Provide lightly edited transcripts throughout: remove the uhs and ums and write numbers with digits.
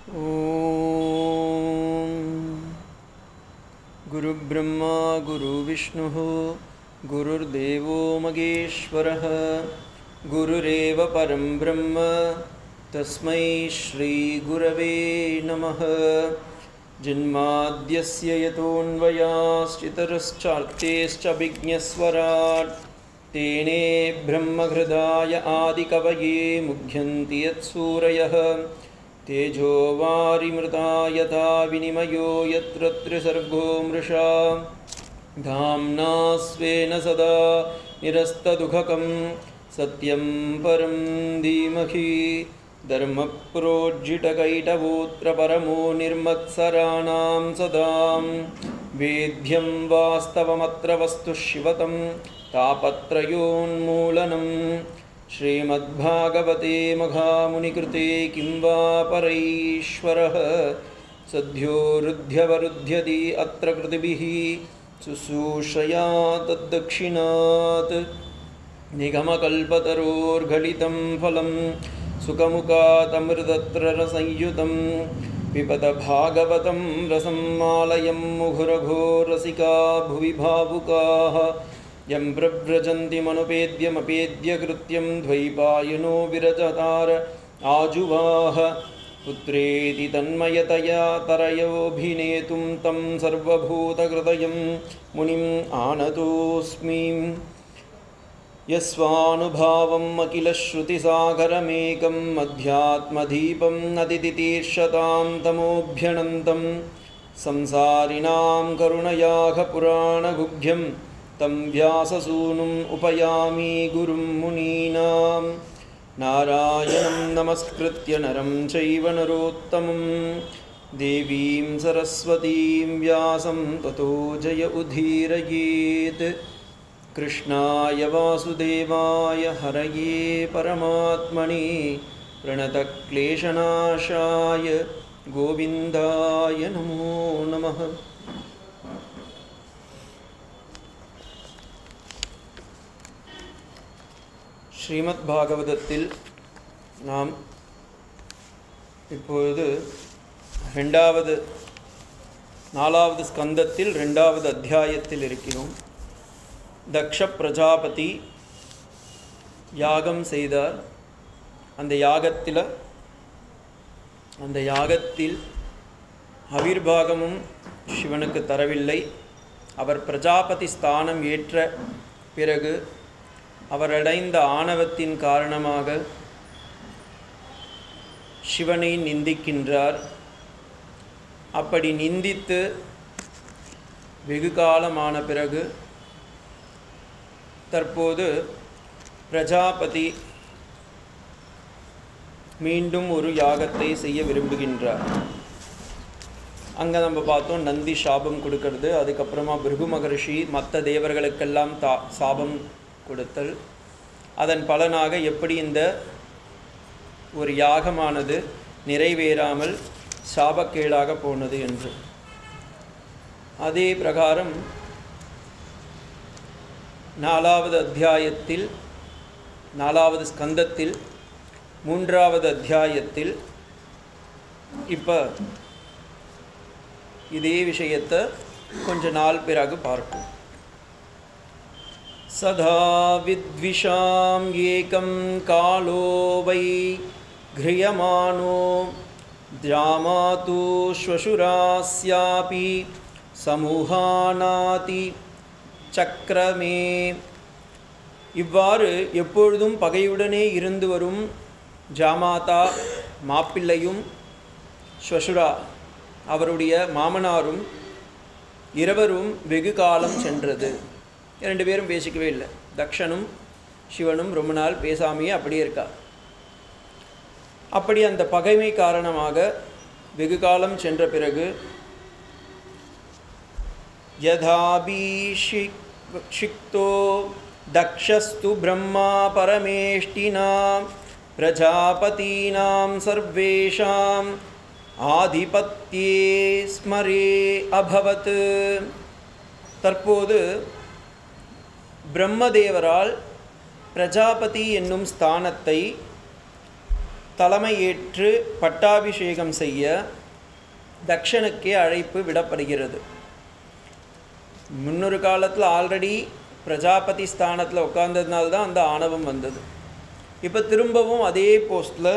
ओम गुरुब्रह्मा गुरुविष्णुः गुरुर्देवो महेश्वरः गुरुरेव परं ब्रह्म तस्मै श्री गुरवे नमः। जन्माद्यस्य यतोऽन्वयाश्चितरश्चार्तेश्चाभिज्ञस्वराट् तेने ब्रह्महृदाय आदिकवये मुह्यन्ति यत्सूरयः तेजो वारिमृता यथा विनिमयो यत्र त्रिसर्गो मृषा धाम्ना स्वेन सदा निरस्तदुःखं सत्यं परं धीमहि धर्मप्रोज्झितकैटवोऽत्र परमो निर्मत्सराणां सदां वेद्यं वास्तवमत्र वस्तु शिवतं तापत्रयोन्मूलनं श्रीमद्भागवते महामुनिकृते किं वा परैश्वरः सद्योरुध्यवरुध्यति अत्र कृतिभिः शुश्रूषया तद्दक्षिणात् निगमकल्पतरोर्गलितं फलं सुखमुखातमृतत्र रसंयुतं पिबत भागवतं रसं मालयं मुहुरघो रसिका भुवि भावुकाः यं प्रव्रजन्ति मनुपेद्यमपेद्य कृत्यं द्वैपायनो विरजतार आजुवाह पुत्रेति तन्मयतया तरयोभिनेतुं तं सर्वभूतहृदयं मुनिम् आनतोऽस्मि। यस्वानुभावम् अखिलश्रुतिसागरमेकम् अध्यात्मदीपं नदितीर्षतां तमोभ्यनन्तं संसारिणां करुणयाः पुराणगुह्यं तं व्याससूनुम् उपयामि गुरुं मुनीनां। नारायणं नमस्कृत्य नरं चैव नरोत्तमं देवीं सरस्वतीं व्यासं ततो जय उदीरयेत्। कृष्णाय वासुदेवाय हरये परमात्मने प्रणतक्लेशनाशाय गोविन्दाय नमो नमः। ஸ்ரீமத் பாகவதத்தில் நாம் இப்பொழுது நாலாவது ஸ்கந்தத்தில் 2வது அத்தியாயத்தில் இருக்கிறோம். தக்ஷ பிரஜாபதி யாகம் செய்தார். அந்த யாகத்தில் அவிர்வாகமும் சிவனுக்கு தரவில்லை. அவர் பிரஜாபதி ஸ்தானம் ஏற்ற பிறகு அவர் அடைந்த ஆணவத்தின் காரணமாக சிவனை நிந்திக்கின்றார். அப்படி நிந்தித்து வெகு காலமான பிறகு தற்போது பிரஜாபதி மீண்டும் ஒரு யாகத்தை செய்ய விரும்புகின்றார். அங்கே நம்ம பார்த்தோம், நந்தி சாபம் கொடுக்கறது, அதுக்கப்புறமா பிருகு மகரிஷி மற்ற தேவர்களுக்கெல்லாம் சாபம் கொடுத்தல், அதன் பலனாக எப்படி இந்த ஒரு யாகமானது நிறைவேறாமல் சாபக்கேடாக போனது என்று. அதே பிரகாரம் 4வது அத்தியாயத்தில் 4வது ஸ்கந்தத்தில் 3வது அத்தியாயத்தில் இப்போ இதே விஷயத்தை கொஞ்ச நாள் பிறகு பார்ப்போம். सदा विद्विषां एकं कालो वै गृह्यमानो द्रामातु श्वशुरास्यापि समूहानाति சக்கரமே. இவ்வாறு எப்பொழுதும் பகையுடனே இருந்து வரும் ஜாமாதா மாப்பிள்ளையும் ஸ்வசுரா அவருடைய மாமனாரும் இருவரும் வெகு காலம் சென்றது. 2 பேரும் பேசிக்கவே இல்லை. தக்ஷனும் சிவனும் ரொம்ப நாள் பேசாமையே அப்படியே இருக்கா. அப்படி அந்த பகைமை காரணமாக வெகு காலம் சென்ற பிறகு யதாபிஷிக்தோ தக்ஷஸ்து பிரம்மா பரமேஷ்டினாம் பிரஜாபதீனாம் சர்வேஷாம் ஆதிபத்யே ஸ்மரே அபவத். தற்போது பிரம்மதேவரால் பிரஜாபதி என்னும் ஸ்தானத்தை தலைமையேற்று பட்டாபிஷேகம் செய்ய தக்ஷனுக்கே அழைப்பு விடப்படுகிறது. முன்னொரு காலத்தில் ஆல்ரெடி பிரஜாபதி ஸ்தானத்தில் உட்கார்ந்ததுனால தான் அந்த ஆணவம் வந்தது. இப்போ திரும்பவும் அதே போஸ்டில்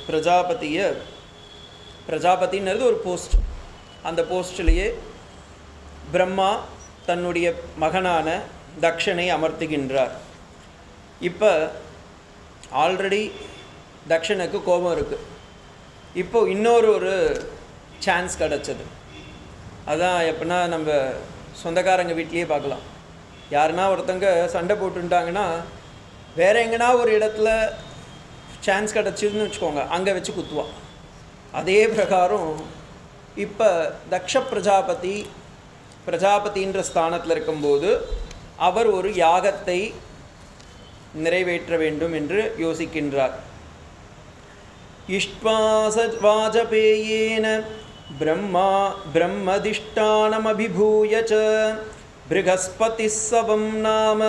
பிரஜாபதின்றது ஒரு போஸ்ட், அந்த போஸ்ட்லேயே பிரம்மா தன்னுடைய மகனான தக்ஷனை அமர்த்துகின்றார். இப்போ ஆல்ரெடி தக்ஷனுக்கு கோபம் இருக்குது. இப்போ இன்னொரு சான்ஸ் கிடச்சது. அதான் எப்படின்னா நம்ம சொந்தக்காரங்க வீட்லேயே பார்க்கலாம். யாருன்னா ஒருத்தங்க சண்டை போட்டுட்டாங்கன்னா வேறு எங்கன்னா ஒரு இடத்துல சான்ஸ் கிடச்சிதுன்னு வச்சுக்கோங்க, அங்கே வச்சு குத்துவான். அதே பிரகாரம் இப்போ தக்ஷ பிரஜாபதின்ற ஸ்தானத்தில் இருக்கும்போது அவர் ஒரு யாகத்தை நிறைவேற்ற வேண்டும் என்று யோசிக்கின்றார். இஷ்ட்வாச வாஜபேயேன பிரம்மதிஷ்டானமபிபூய ச பிருகஸ்பதிஸ்ஸவம் நாம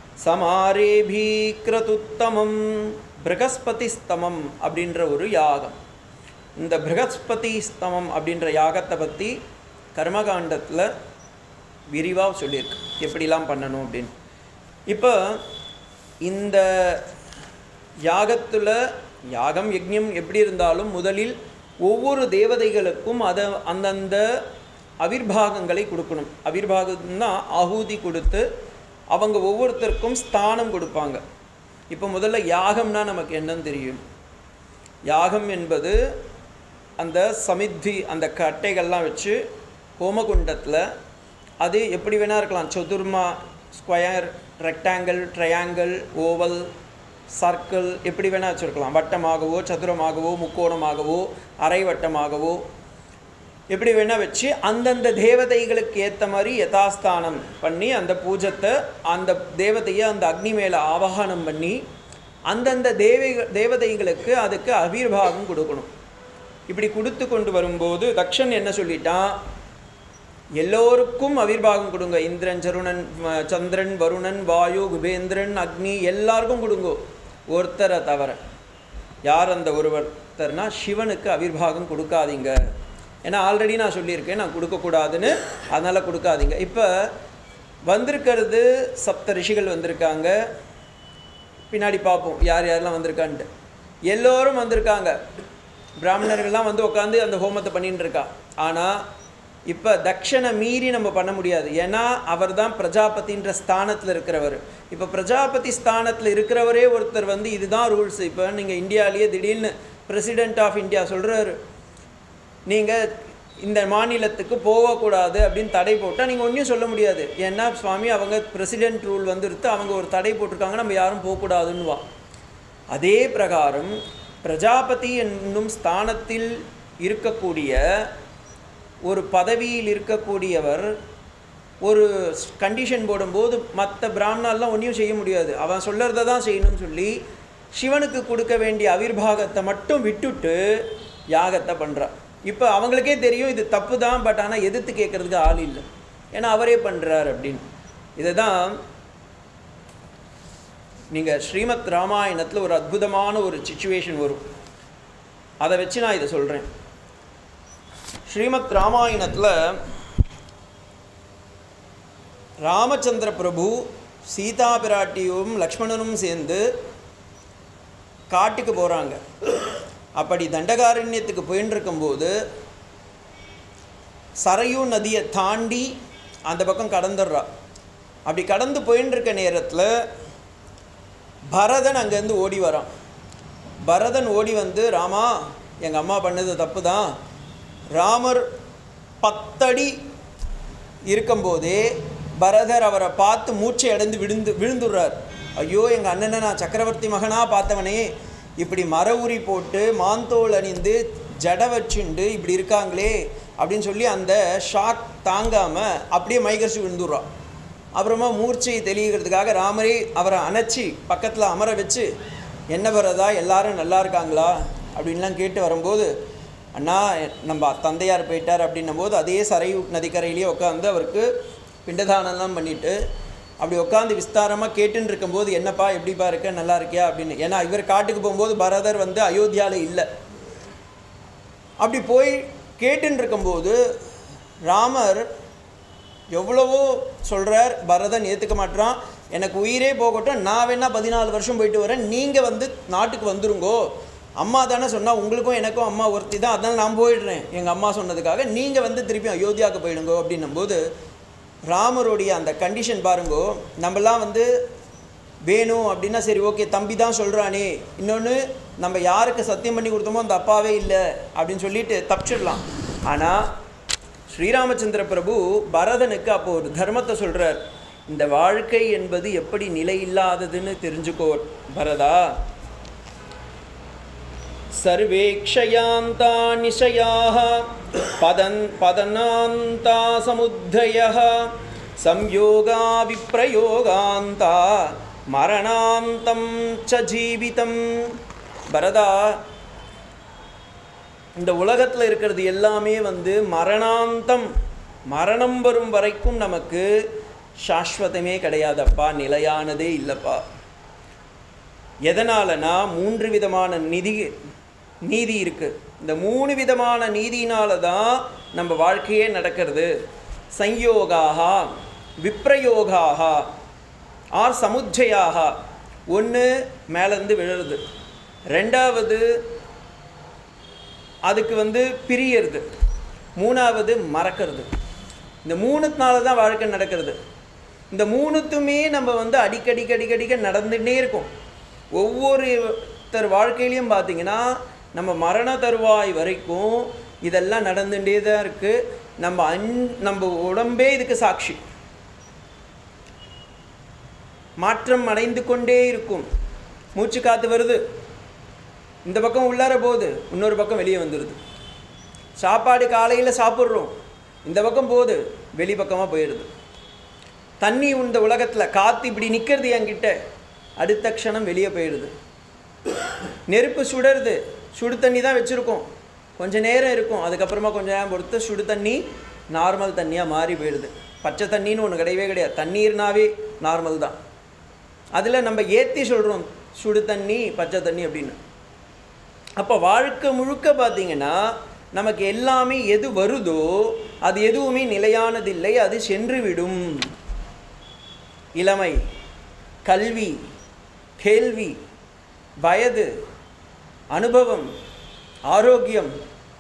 சமாரேபீக்ரதுத்தமம். பிருகஸ்பதிஸ்தமம் அப்படின்ற ஒரு யாகம். இந்த பிருகஸ்பதிஸ்தமம் அப்படின்ற யாகத்தை பற்றி கர்மகாண்டத்தில் விரிவாக சொல்லியிருக்கு, எப்படிலாம் பண்ணணும் அப்படின்னு. இப்போ இந்த யாகத்தில் யாகம் யஜ்ஞம் எப்படி இருந்தாலும் முதலில் ஒவ்வொரு தேவதைகளுக்கும் அந்தந்த அவிர்பாகங்களை கொடுக்கணும். அவிர்பாகம்னா ஆஹூதி கொடுத்து அவங்க ஒவ்வொருத்தருக்கும் ஸ்தானம் கொடுப்பாங்க. இப்போ முதல்ல யாகம்னா நமக்கு என்னன்னு தெரியும். யாகம் என்பது அந்த சமித்தி, அந்த கட்டைகள்லாம் வச்சு ஹோமகுண்டத்தில் அது எப்படி வேணால் இருக்கலாம். சதுர்மா, square, rectangle, triangle, oval, circle, எப்படி வேணால் வச்சுருக்கலாம். வட்டமாகவோ சதுரமாகவோ முக்கோணமாகவோ அரை வட்டமாகவோ எப்படி வேணால் வச்சு அந்தந்த தேவதைகளுக்கு ஏற்ற மாதிரி யதாஸ்தானம் பண்ணி அந்த பூஜத்தை அந்த தேவதையை அந்த அக்னி மேலே ஆவாகனம் பண்ணி அந்தந்த தேவதைகளுக்கு அதுக்கு அவிர்வாகம் கொடுக்கணும். இப்படி கொடுத்து கொண்டு வரும்போது தக்ஷன் என்ன சொல்லிட்டான், எல்லோருக்கும் அவிர்வாகம் கொடுங்க. இந்திரன், சந்திரன், வருணன், வாயு, குபேந்திரன், அக்னி எல்லாருக்கும் கொடுங்கோ, ஒருத்தரை தவிர. யார் அந்த ஒருவர்த்தர்னா சிவனுக்கு அவிர்வாகம் கொடுக்காதீங்க. ஏன்னா ஆல்ரெடி நான் சொல்லியிருக்கேன் நான் கொடுக்கக்கூடாதுன்னு, அதனால் கொடுக்காதீங்க. இப்போ வந்திருக்கிறது சப்த ரிஷிகள் வந்திருக்காங்க. பின்னாடி பார்ப்போம் யார் யாரெல்லாம் வந்திருக்கான்ட்டு. எல்லோரும் வந்திருக்காங்க. பிராமணர்கள்லாம் வந்து உட்காந்து அந்த ஹோமத்தை பண்ணிட்டு இருக்கா. ஆனால் இப்போ தக்ஷனை மீறி நம்ம பண்ண முடியாது. ஏன்னா அவர் தான் பிரஜாபதின்ற ஸ்தானத்தில் இருக்கிறவர். இப்போ பிரஜாபதி ஸ்தானத்தில் இருக்கிறவரே ஒருத்தர் வந்து இதுதான் ரூல்ஸ். இப்போ நீங்கள் இந்தியாவிலேயே திடீர்னு பிரசிடெண்ட் ஆஃப் இந்தியா சொல்கிறாரு, நீங்கள் இந்த மாநிலத்துக்கு போகக்கூடாது அப்படின்னு தடை போட்டால் நீங்கள் ஒன்றும் சொல்ல முடியாது. ஏன்னா சுவாமி அவங்க பிரசிடெண்ட் ரூல் வந்துடுத்து, அவங்க ஒரு தடை போட்டிருக்காங்க, நம்ம யாரும் போகக்கூடாதுன்னுவா. அதே பிரகாரம் பிரஜாபதி என்னும் ஸ்தானத்தில் இருக்கக்கூடிய ஒரு பதவியில் இருக்கக்கூடியவர் ஒரு கண்டிஷன் போடும்போது மற்ற பிராமணாலாம் ஒன்றும் செய்ய முடியாது. அவன் சொல்கிறத தான் செய்யணும்னு சொல்லி சிவனுக்கு கொடுக்க வேண்டிய அவிர்வாகத்தை மட்டும் விட்டுட்டு யாகத்தை பண்ணுறான். இப்போ அவங்களுக்கே தெரியும் இது தப்பு தான், பட் ஆனால் எதிர்த்து கேட்குறதுக்கு ஆள் இல்லை, ஏன்னா அவரே பண்ணுறார் அப்படின்னு. இதை தான் நீங்கள் ஸ்ரீமத் ராமாயணத்தில் ஒரு அற்புதமான ஒரு சிச்சுவேஷன் வரும். அதை வச்சு நான் இதை சொல்கிறேன். ஸ்ரீமத் ராமாயணத்தில் ராமச்சந்திர பிரபு சீதா பிராட்டியும் லக்ஷ்மணனும் சேர்ந்து காட்டுக்கு போகிறாங்க. அப்படி தண்டகாரண்யத்துக்கு போயின்னு இருக்கும்போது சரையூ நதியை தாண்டி அந்த பக்கம் கடந்துடுறா. அப்படி கடந்து போயின்னு இருக்க நேரத்தில் பரதன் அங்கேருந்து ஓடி வரான். பரதன் ஓடி வந்து, ராமா எங்கள் அம்மா பண்ணது தப்பு தான். ராமர் 10 அடி இருக்கும்போதே பரதர் அவரை பார்த்து மூச்சை அடைந்து விழுந்துடுறார். ஐயோ எங்கள் அண்ணனை நான் சக்கரவர்த்தி மகனாக பார்த்தவனே இப்படி மர உரி போட்டு மாந்தோல் அணிந்து ஜடை வச்சுண்டு இப்படி இருக்காங்களே அப்படின்னு சொல்லி அந்த ஷாக் தாங்காமல் அப்படியே மைகரிச்சு விழுந்துடுறான். அப்புறமா மூர்ச்சையை தெளிகிறதுக்காக ராமரே அவரை அணைச்சி பக்கத்தில் அமர வச்சு, என்ன பரதா எல்லாரும் நல்லா இருக்காங்களா அப்படின்லாம் கேட்டு வரும்போது, அண்ணா நம்ம தந்தையார் போயிட்டார் அப்படின்னும் போது அதே சரை நதிக்கரையிலேயே உட்காந்து அவருக்கு பிண்டதானம்லாம் பண்ணிவிட்டு, அப்படி உட்காந்து விஸ்தாரமாக கேட்டுன்னு இருக்கும்போது, என்னப்பா எப்படிப்பா இருக்க, நல்லா இருக்கியா அப்படின்னு. ஏன்னா இவர் காட்டுக்கு போகும்போது பரதர் வந்து அயோத்தியாவில் இல்லை. அப்படி போய் கேட்டுன்னு இருக்கும்போது ராமர் எவ்வளவோ சொல்கிறார். பரதன் ஏற்றுக்க மாட்டான். எனக்கு உயிரே போகட்டும், நான் வேணா 14 வருஷம் போயிட்டு வரேன், நீங்கள் வந்து நாட்டுக்கு வந்துருங்கோ. அம்மா தானே சொன்னால், உங்களுக்கும் எனக்கும் அம்மா ஒருத்தி தான், அதனால் நான் போயிடுறேன் எங்கள் அம்மா சொன்னதுக்காக, நீங்கள் வந்து திருப்பி அயோத்தியாவுக்கு போயிடுங்கோ அப்படின்னும்போது ராமருடைய அந்த கண்டிஷன் பாருங்கோ. நம்மலாம் வந்து வேணும் அப்படின்னா சரி ஓகே தம்பி தான் சொல்கிறானே, இன்னொன்று நம்ம யாருக்கு சத்தியம் பண்ணி கொடுத்தோமோ அந்த அப்பாவே இல்லை அப்படின்னு சொல்லிட்டு தப்பிச்சிடலாம். ஆனால் ஸ்ரீராமச்சந்திர பிரபு பரதனுக்கு அப்போ ஒரு தர்மத்தை சொல்கிறார். இந்த வாழ்க்கை என்பது எப்படி நிலை இல்லாததுன்னு தெரிஞ்சுக்கோ பரதா. சர்வே க்ஷயாந்தா நிஷயாஹ பதனாந்தா சமுத்தயஹ சம்யோகா விப்ரயோகாந்தா மரணாந்தம் ச ஜீவிதம். பரதா, இந்த உலகத்தில் இருக்கிறது எல்லாமே வந்து மரணாந்தம், மரணம் வரும் வரைக்கும் நமக்கு சாஸ்வதமே கிடையாதப்பா, நிலையானதே இல்லைப்பா. எதனாலனா 3 விதமான நீதி இருக்குது. இந்த 3 விதமான நீதினால தான் நம்ம வாழ்க்கையே நடக்கிறது. சம்யோகாக, விப்ரயோகாக, ஆர் சமுச்சயாக. ஒன்று மேலேருந்து விழுறது, ரெண்டாவது அதுக்கு வந்து பிரியறது, மூணாவது மறக்கிறது. இந்த 3னால தான் வாழ்க்கை நடக்கிறது. இந்த 3த்துமே நம்ம வந்து அடிக்கடிக்க நடந்துகிட்டே இருக்கும். ஒவ்வொருத்தர் வாழ்க்கையிலையும் பார்த்திங்கன்னா நம்ம மரண தருவாய் வரைக்கும் இதெல்லாம் நடந்துகிட்டே தான் இருக்குது. நம்ம உடம்பே இதுக்கு சாட்சி. மாற்றம் அடைந்து கொண்டே இருக்கும். மூச்சு காற்று வருது, இந்த பக்கம் உள்ளார போகுது, இன்னொரு பக்கம் வெளியே வந்துடுது. சாப்பாடு காலையில் சாப்பிட்றோம், இந்த பக்கம் போகுது, வெளி பக்கமாக போயிடுது. தண்ணி இந்த உலகத்தில் காற்று இப்படி நிற்கிறது என்கிட்ட, அடுத்த க்ஷணம் வெளியே போயிடுது. நெருப்பு சுடுறது, சுடு தண்ணி தான் வச்சுருக்கோம், கொஞ்சம் நேரம் இருக்கும், அதுக்கப்புறமா கொஞ்சம் நேரம் பொறுத்து சுடு தண்ணி நார்மல் தண்ணியாக மாறி போயிடுது. பச்சை தண்ணின்னு ஒன்று கிடையவே கிடையாது, தண்ணீர்னாவே நார்மல் தான். அதில் நம்ம ஏற்றி சொல்கிறோம் சுடு தண்ணி பச்சை தண்ணி அப்படின்னு. அப்போ வாழ்க்கை முழுக்க பார்த்திங்கன்னா நமக்கு எல்லாமே எது வருதோ அது எதுவுமே நிலையானதில்லை, அது சென்று விடும். இளமை, கல்வி, கேள்வி, வயது, அனுபவம், ஆரோக்கியம்,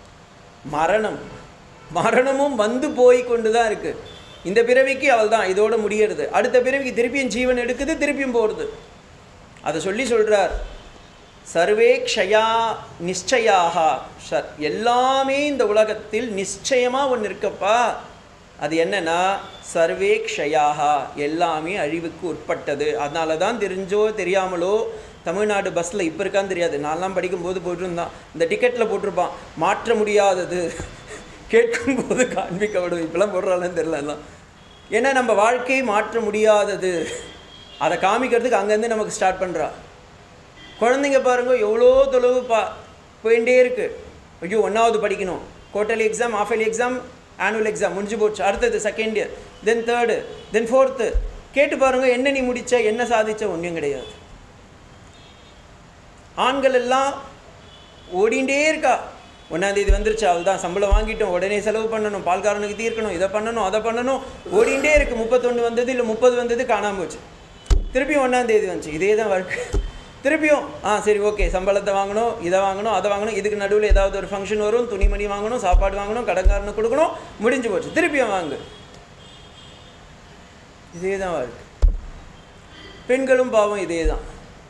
மரணமும் வந்து போய் கொண்டு தான் இருக்குது. இந்த பிறவிக்கு அவள் தான் இதோடு முடியறது, அடுத்த பிறவிக்கு திருப்பியும் ஜீவன் எடுக்குது, திருப்பியும் போகிறது. அதை சொல்கிறார். சர்வே க்ஷயா நிச்சயாக. எல்லாமே இந்த உலகத்தில் நிச்சயமாக ஒன்று இருக்கப்பா. அது என்னன்னா சர்வே க்ஷயாக, எல்லாமே அழிவுக்கு உட்பட்டது. அதனால தான் தெரிஞ்சோ தெரியாமலோ தமிழ்நாடு பஸ்ஸில் இப்போ இருக்கான்னு தெரியாது, நான்லாம் படிக்கும்போது போய்ட்டுருந்தான், இந்த டிக்கெட்டில் போட்டிருப்பான் மாற்ற முடியாதது, கேட்கும்போது காண்பிக்கப்படும். இப்போலாம் போடுறாலும் தெரிலலாம். ஏன்னா நம்ம வாழ்க்கையை மாற்ற முடியாதது, அதை காமிக்கிறதுக்கு அங்கேருந்து நமக்கு ஸ்டார்ட் பண்ணுறா. குழந்தைங்க பாருங்க எவ்வளோ தொலைவு போயிட்டே இருக்குது. ஐயோ 1வது படிக்கணும், quarterly exam, half yearly exam, annual exam முடிஞ்சு போச்சு, அடுத்தது 2nd இயர், தென் 3rd, தென் 4th. கேட்டு பாருங்கள், என்ன நீ முடித்த, என்ன சாதிச்ச, ஒன்றும் கிடையாது. ஆண்கள் எல்லாம் ஓடிண்டே இருக்கா. 1ஆம் தேதி வந்துருச்சு, அவள் தான் சம்பளம் வாங்கிட்டோம், உடனே செலவு பண்ணணும், பால்காரனுக்கு தீர்க்கணும், இதை பண்ணணும், அதை பண்ணணும், ஓடிண்டே இருக்குது. 31 வந்தது, இல்லை 30 வந்தது, காணாமல் போச்சு. திருப்பியும் 1ஆம் தேதி வந்துச்சு, இதே தான் வாழ்க்கை. திருப்பியும் சரி ஓகே, சம்பளத்தை வாங்கணும், இதை வாங்கணும், அதை வாங்கணும், இதுக்கு நடுவில் ஏதாவது ஒரு ஃபங்க்ஷன் வரும், துணிமணி வாங்கணும், சாப்பாடு வாங்கணும், கடன்காரனு கொடுக்கணும், முடிஞ்சு போச்சு, திருப்பியும் வாங்கு. இதே தான் வாழ்க்கை. பெண்களும் பாவம் இதே தான்,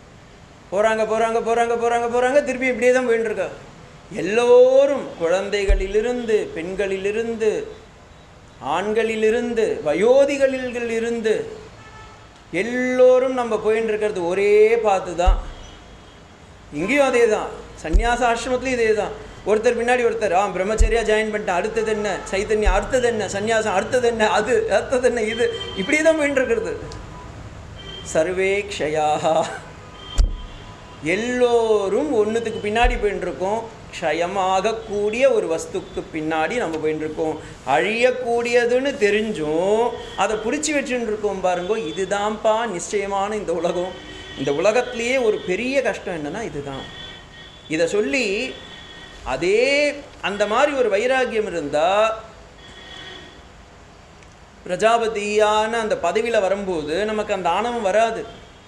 போகிறாங்க, திருப்பி இப்படியே தான் போயின்னு இருக்கா. எல்லோரும் குழந்தைகளிலிருந்து, பெண்களிலிருந்து, ஆண்களிலிருந்து, வயோதிகளிலிருந்து எல்லோரும் நம்ம போயின்னு இருக்கிறது ஒரே பார்த்து தான். இங்கேயும் அதே தான், சன்னியாச ஆசிரமத்துலையும் இதே தான். ஒருத்தர் பின்னாடி ஒருத்தர் பிரம்மச்சரியா ஜாயின் பண்ணிட்டேன், அடுத்தது என்ன சைத்தன்யம், அடுத்தது என்ன சன்னியாசம், அடுத்தது என்ன அது, அடுத்தது என்ன இது, இப்படி தான் போயின்னு இருக்கிறது. சர்வே க்ஷயாக, எல்லோரும் ஒன்றுத்துக்கு பின்னாடி போயின்னு இருக்கோம். க்ஷயமாகக்கூடிய ஒரு வஸ்துக்கு பின்னாடி நம்ம போயின்னு இருக்கோம். அழியக்கூடியதுன்னு தெரிஞ்சும் அதை பிடிச்சி வச்சுட்டு இருக்கோம் பாருங்கோ. இதுதான்ப்பா நிச்சயமான இந்த உலகம். இந்த உலகத்திலேயே ஒரு பெரிய கஷ்டம் என்னன்னா இதுதான். இதை சொல்லி அதே அந்த மாதிரி ஒரு வைராக்கியம் இருந்தால் பிரஜாபதியான அந்த பதவியில் வரும்போது நமக்கு அந்த ஆணவம் வராது.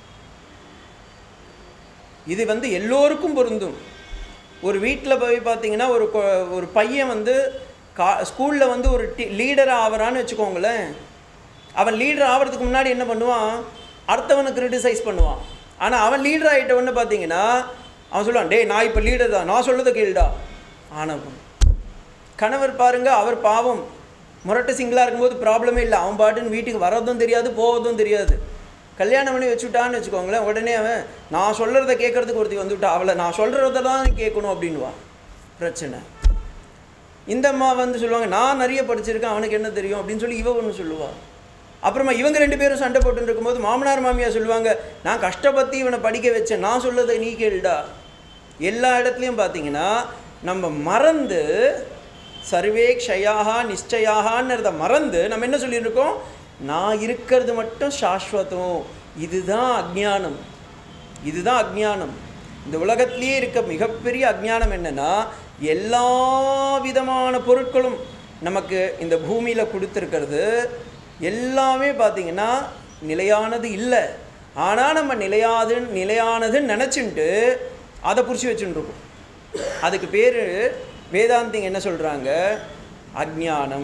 இது எல்லோருக்கும் பொருந்தும். ஒரு வீட்டில் போய் பார்த்தீங்கன்னா ஒரு பையன் ஸ்கூலில் ஒரு லீடர் ஆகிறான்னு வச்சுக்கோங்களேன். அவன் லீடர் ஆகிறதுக்கு முன்னாடி என்ன பண்ணுவான்? அடுத்தவனை கிரிட்டிசைஸ் பண்ணுவான். ஆனால் அவன் லீடர் ஆகிட்டவன்னு பார்த்தீங்கன்னா அவன் சொல்லுவான், டே நான் இப்போ லீடர் தான், நான் சொல்லதை கேளுடா. ஆணவம். கணவர் பாருங்க, அவர் பாவம் முரட்டு சிங்கிளாக இருக்கும்போது ப்ராப்ளமே இல்லை. அவன் பாட்டுன்னு வீட்டுக்கு வர்றதும் தெரியாது, போவதும் தெரியாது. கல்யாணம் பண்ணி வச்சுட்டான்னு வச்சுக்கோங்களேன், உடனே அவன் நான் சொல்கிறத கேட்குறதுக்கு ஒருத்தி வந்துவிட்டா, அவளை நான் சொல்கிறத தான் கேட்கணும் அப்படின்வா. பிரச்சனை. இந்த அம்மா சொல்லுவாங்க, நான் நிறைய படிச்சிருக்கேன், அவனுக்கு என்ன தெரியும் அப்படின்னு சொல்லி இவ ஒன்று சொல்லுவாள். அப்புறமா இவங்க 2 பேரும் சண்டை போட்டு இருக்கும்போது மாமனார் மாமியார் சொல்லுவாங்க, நான் கஷ்டப்பட்டு இவனை படிக்க வச்சேன், நான் சொல்லதை நீ கேளுடா. எல்லா இடத்துலையும் பார்த்தீங்கன்னா நம்ம மறந்து சர்வே க்ஷயாகா நிச்சயாகான்றத மறந்து நம்ம என்ன சொல்லியிருக்கோம்? நான் இருக்கிறது மட்டும் சாஸ்வதம். இதுதான் அஜ்ஞானம். இதுதான் அஜ்ஞானம். இந்த உலகத்திலேயே இருக்க மிகப்பெரிய அஜ்ஞானம் என்னன்னா, எல்லா விதமான பொருட்களும் நமக்கு இந்த பூமியில் கொடுத்துருக்கிறது எல்லாமே பார்த்திங்கன்னா நிலையானது இல்லை. ஆனால் நம்ம நிலையானதுன்னு நினச்சின்ட்டு அதை பிடிச்சி வச்சுட்டுருக்கோம். அதுக்கு பேர் வேதாந்திங்க என்ன சொல்கிறாங்க? அஜ்ஞானம்.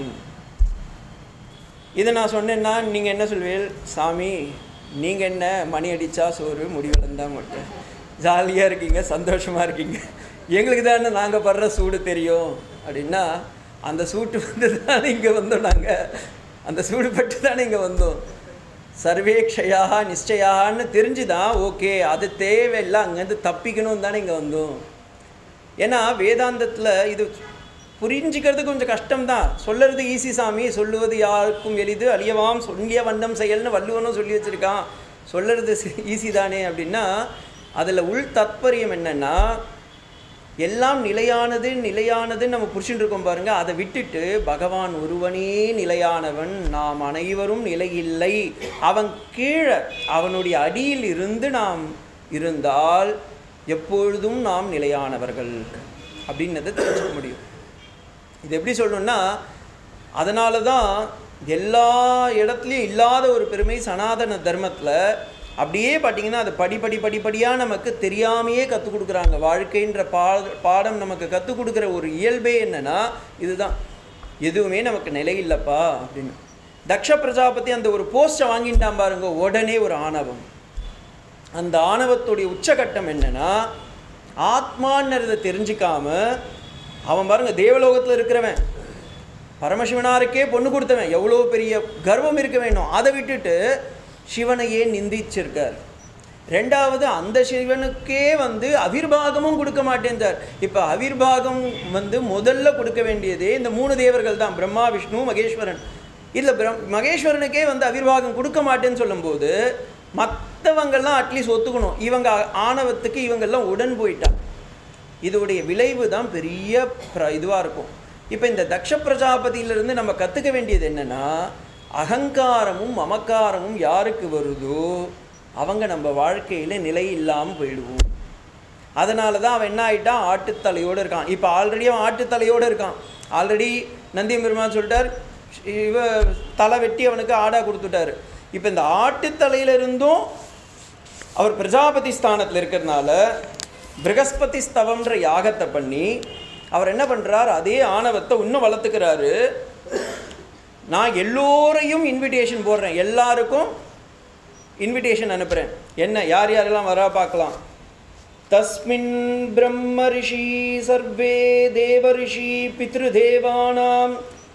இதை நான் சொன்னேன்னா நீங்கள் என்ன சொல்வீர்கள்? சாமி நீங்கள் என்ன மணி அடித்தா சோறு முடி வளர்ந்தா மட்டும் ஜாலியாக இருக்கீங்க, சந்தோஷமாக இருக்கீங்க, எங்களுக்கு தானே நாங்கள் படுற சூடு தெரியும் அப்படின்னா, அந்த சூட்டு தானே இங்கே வந்தோம். நாங்கள் அந்த சூடு பட்டு தானே இங்கே வந்தோம். சர்வேக்ஷயாக நிச்சயான்னு தெரிஞ்சு தான் ஓகே அது தேவையில்லை, அங்கேருந்து தப்பிக்கணும் தானே இங்கே வந்தோம். ஏன்னா வேதாந்தத்தில் இது புரிஞ்சிக்கிறது கொஞ்சம் கஷ்டம்தான். சொல்லுறது ஈஸி சாமி, சொல்லுவது யாருக்கும் எளிது, அழியவாம் சொல்லிய வண்ணம் செயல்னு வள்ளுவனும் சொல்லி வச்சுருக்கான். சொல்லுறது ஈஸி தானே அப்படின்னா, அதில் உள் தாத்பரியம் என்னென்னா, எல்லாம் நிலையானதுன்னு நம்ம புரிச்சுட்டு இருக்கோம் பாருங்கள். அதை விட்டுட்டு பகவான் ஒருவனே நிலையானவன், நாம் அனைவரும் நிலையில்லை, அவன் கீழே அவனுடைய அடியில் இருந்து நாம் இருந்தால் எப்பொழுதும் நாம் நிலையானவர்கள் அப்படின்னதை தெரிஞ்சுக்க முடியும். இது எப்படி சொல்லணும்னா, அதனால தான் எல்லா இடத்துலையும் இல்லாத ஒரு பெருமை சனாதன தர்மத்தில் அப்படியே பார்த்தீங்கன்னா அது படிப்படியாக நமக்கு தெரியாமையே கற்றுக் கொடுக்குறாங்க. வாழ்க்கைன்ற பாடம் நமக்கு கற்றுக் கொடுக்குற ஒரு இயல்பே என்னென்னா இதுதான், எதுவுமே நமக்கு நிலை இல்லைப்பா அப்படின்னு. தக்ஷ பிரஜாபதி அந்த ஒரு போஸ்ட்டை வாங்கிட்டான் பாருங்க, உடனே ஒரு ஆணவம். அந்த ஆணவத்துடைய உச்சகட்டம் என்னென்னா, ஆத்மான்றதை தெரிஞ்சிக்காம அவன் பாருங்க தேவலோகத்தில் இருக்கிறவன், பரமசிவனாருக்கே பொண்ணு கொடுத்தவன், எவ்வளோ பெரிய கர்வம் இருக்க வேணும். அதை விட்டுட்டு சிவனையே நிந்திச்சிருக்கார். ரெண்டாவது அந்த சிவனுக்கே அவிர்வாகமும் கொடுக்க மாட்டேன்றார். இப்போ அவிர்வாகம் முதல்ல கொடுக்க வேண்டியதே இந்த 3 தேவர்கள் தான், பிரம்மா விஷ்ணு மகேஸ்வரன். இல்லை மகேஸ்வரனுக்கே அவிர்வாகம் கொடுக்க மாட்டேன்னு சொல்லும்போது மற்றவங்கள்லாம் அட்லீஸ்ட் ஒத்துக்கணும். இவங்க ஆணவத்துக்கு இவங்கெல்லாம் உடன் போயிட்டான். இதோடைய விளைவு தான் பெரிய இதுவாக இருக்கும். இப்போ இந்த தக்ஷ பிரஜாபதியிலிருந்து நம்ம கற்றுக்க வேண்டியது என்னென்னா, அகங்காரமும் மமக்காரமும் யாருக்கு வருதோ அவங்க நம்ம வாழ்க்கையில் நிலை இல்லாமல் போயிடுவோம். அதனால தான் அவன் என்ன ஆகிட்டான்? ஆட்டுத்தலையோடு இருக்கான். இப்போ ஆல்ரெடி அவன் ஆட்டுத்தலையோடு இருக்கான். ஆல்ரெடி நந்தியம் பெருமான் சொல்லிட்டார், இவ தலை வெட்டி அவனுக்கு ஆடாக கொடுத்துட்டாரு. இப்போ இந்த ஆட்டுத்தலையிலிருந்தும் அவர் பிரஜாபதி ஸ்தானத்தில் இருக்கிறதுனால பிருகஸ்பதி ஸ்தவம்ன்ற யாகத்தை பண்ணி அவர் என்ன பண்ணுறார்? அதே ஆணவத்தை இன்னும் வளர்த்துக்கிறாரு. நான் எல்லோரையும் இன்விடேஷன் போடுறேன், எல்லாருக்கும் இன்விடேஷன் அனுப்புகிறேன். என்ன யார் யாரெல்லாம் வரா பார்க்கலாம். தஸ்மின் பிரம்ம ரிஷி சர்வே தேவ ரிஷி பித்ருதேவானாம்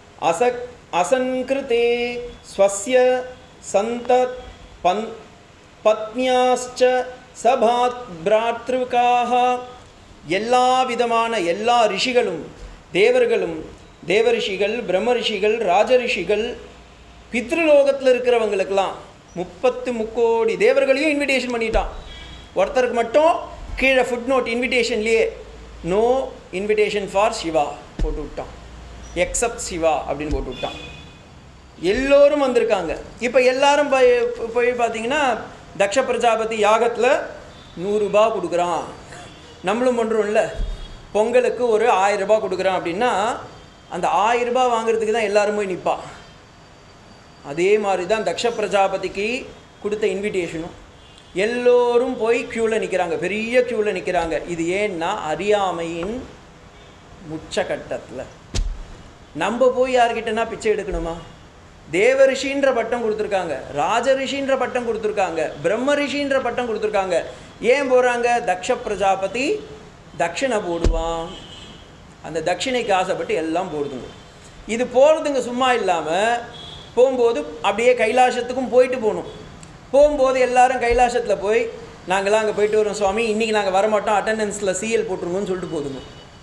அசன்கிருதே ஸ்வஸ்ய சந்தத் பத்னியாஸ்ச சபாத் பிராத்ருகாக. எல்லா விதமான எல்லா ரிஷிகளும் தேவர்களும், தேவ ரிஷிகள், பிரம்ம ரிஷிகள், ராஜ ரிஷிகள், பித்ருலோகத்தில் இருக்கிறவங்களுக்கெல்லாம் 33 கோடி தேவர்களையும் இன்விடேஷன் பண்ணிட்டான். ஒருத்தருக்கு மட்டும் கீழே ஃபுட் நோட் இன்விடேஷன்லேயே நோ இன்விடேஷன் ஃபார் சிவா போட்டு விட்டான், எக்ஸப்ட் சிவா அப்படின்னு போட்டு விட்டான். எல்லோரும் வந்திருக்காங்க. இப்போ எல்லாரும் போய் பார்த்தீங்கன்னா தக்ஷ பிரஜாபதி யாகத்தில் 100 ரூபாய் கொடுக்குறான். நம்மளும் பண்ணுறோம் இல்லை, பொங்கலுக்கு ஒரு 1000 ரூபாய் கொடுக்குறான் அப்படின்னா அந்த 1000 ரூபாய் வாங்குறதுக்கு தான் எல்லாரும் போய் நிற்பா. அதே மாதிரி தான் தக்ஷ பிரஜாபதிக்கு கொடுத்த இன்விடேஷனும் எல்லோரும் போய் க்யூவில் நிற்கிறாங்க, பெரிய க்யூவில் நிற்கிறாங்க. இது ஏன்னா அறியாமையின் உச்சகட்டத்தில். நம்ம போய் யார்கிட்டனா பிச்சை எடுக்கணுமா? தேவ ரிஷின்ற பட்டம் கொடுத்துருக்காங்க, ராஜ ரிஷின்ற பட்டம் கொடுத்துருக்காங்க, பிரம்ம ரிஷின்ற பட்டம் கொடுத்துருக்காங்க. ஏன் போகிறாங்க? தக்ஷ பிரஜாபதி தட்சிணை போடுவான். அந்த தட்சிணைக்கு ஆசைப்பட்டு எல்லாம் போடுதுங்க. இது போகிறதுங்க சும்மா இல்லாமல் போகும்போது அப்படியே கைலாசத்துக்கும் போயிட்டு போகணும். போகும்போது எல்லாரும் கைலாசத்தில் போய் நாங்களாம் அங்கே போயிட்டு வரோம் சுவாமி, இன்றைக்கி நாங்கள் வரமாட்டோம், அட்டண்டன்ஸில் சிஎல் போட்டுருங்கன்னு சொல்லிட்டு போதுங்க.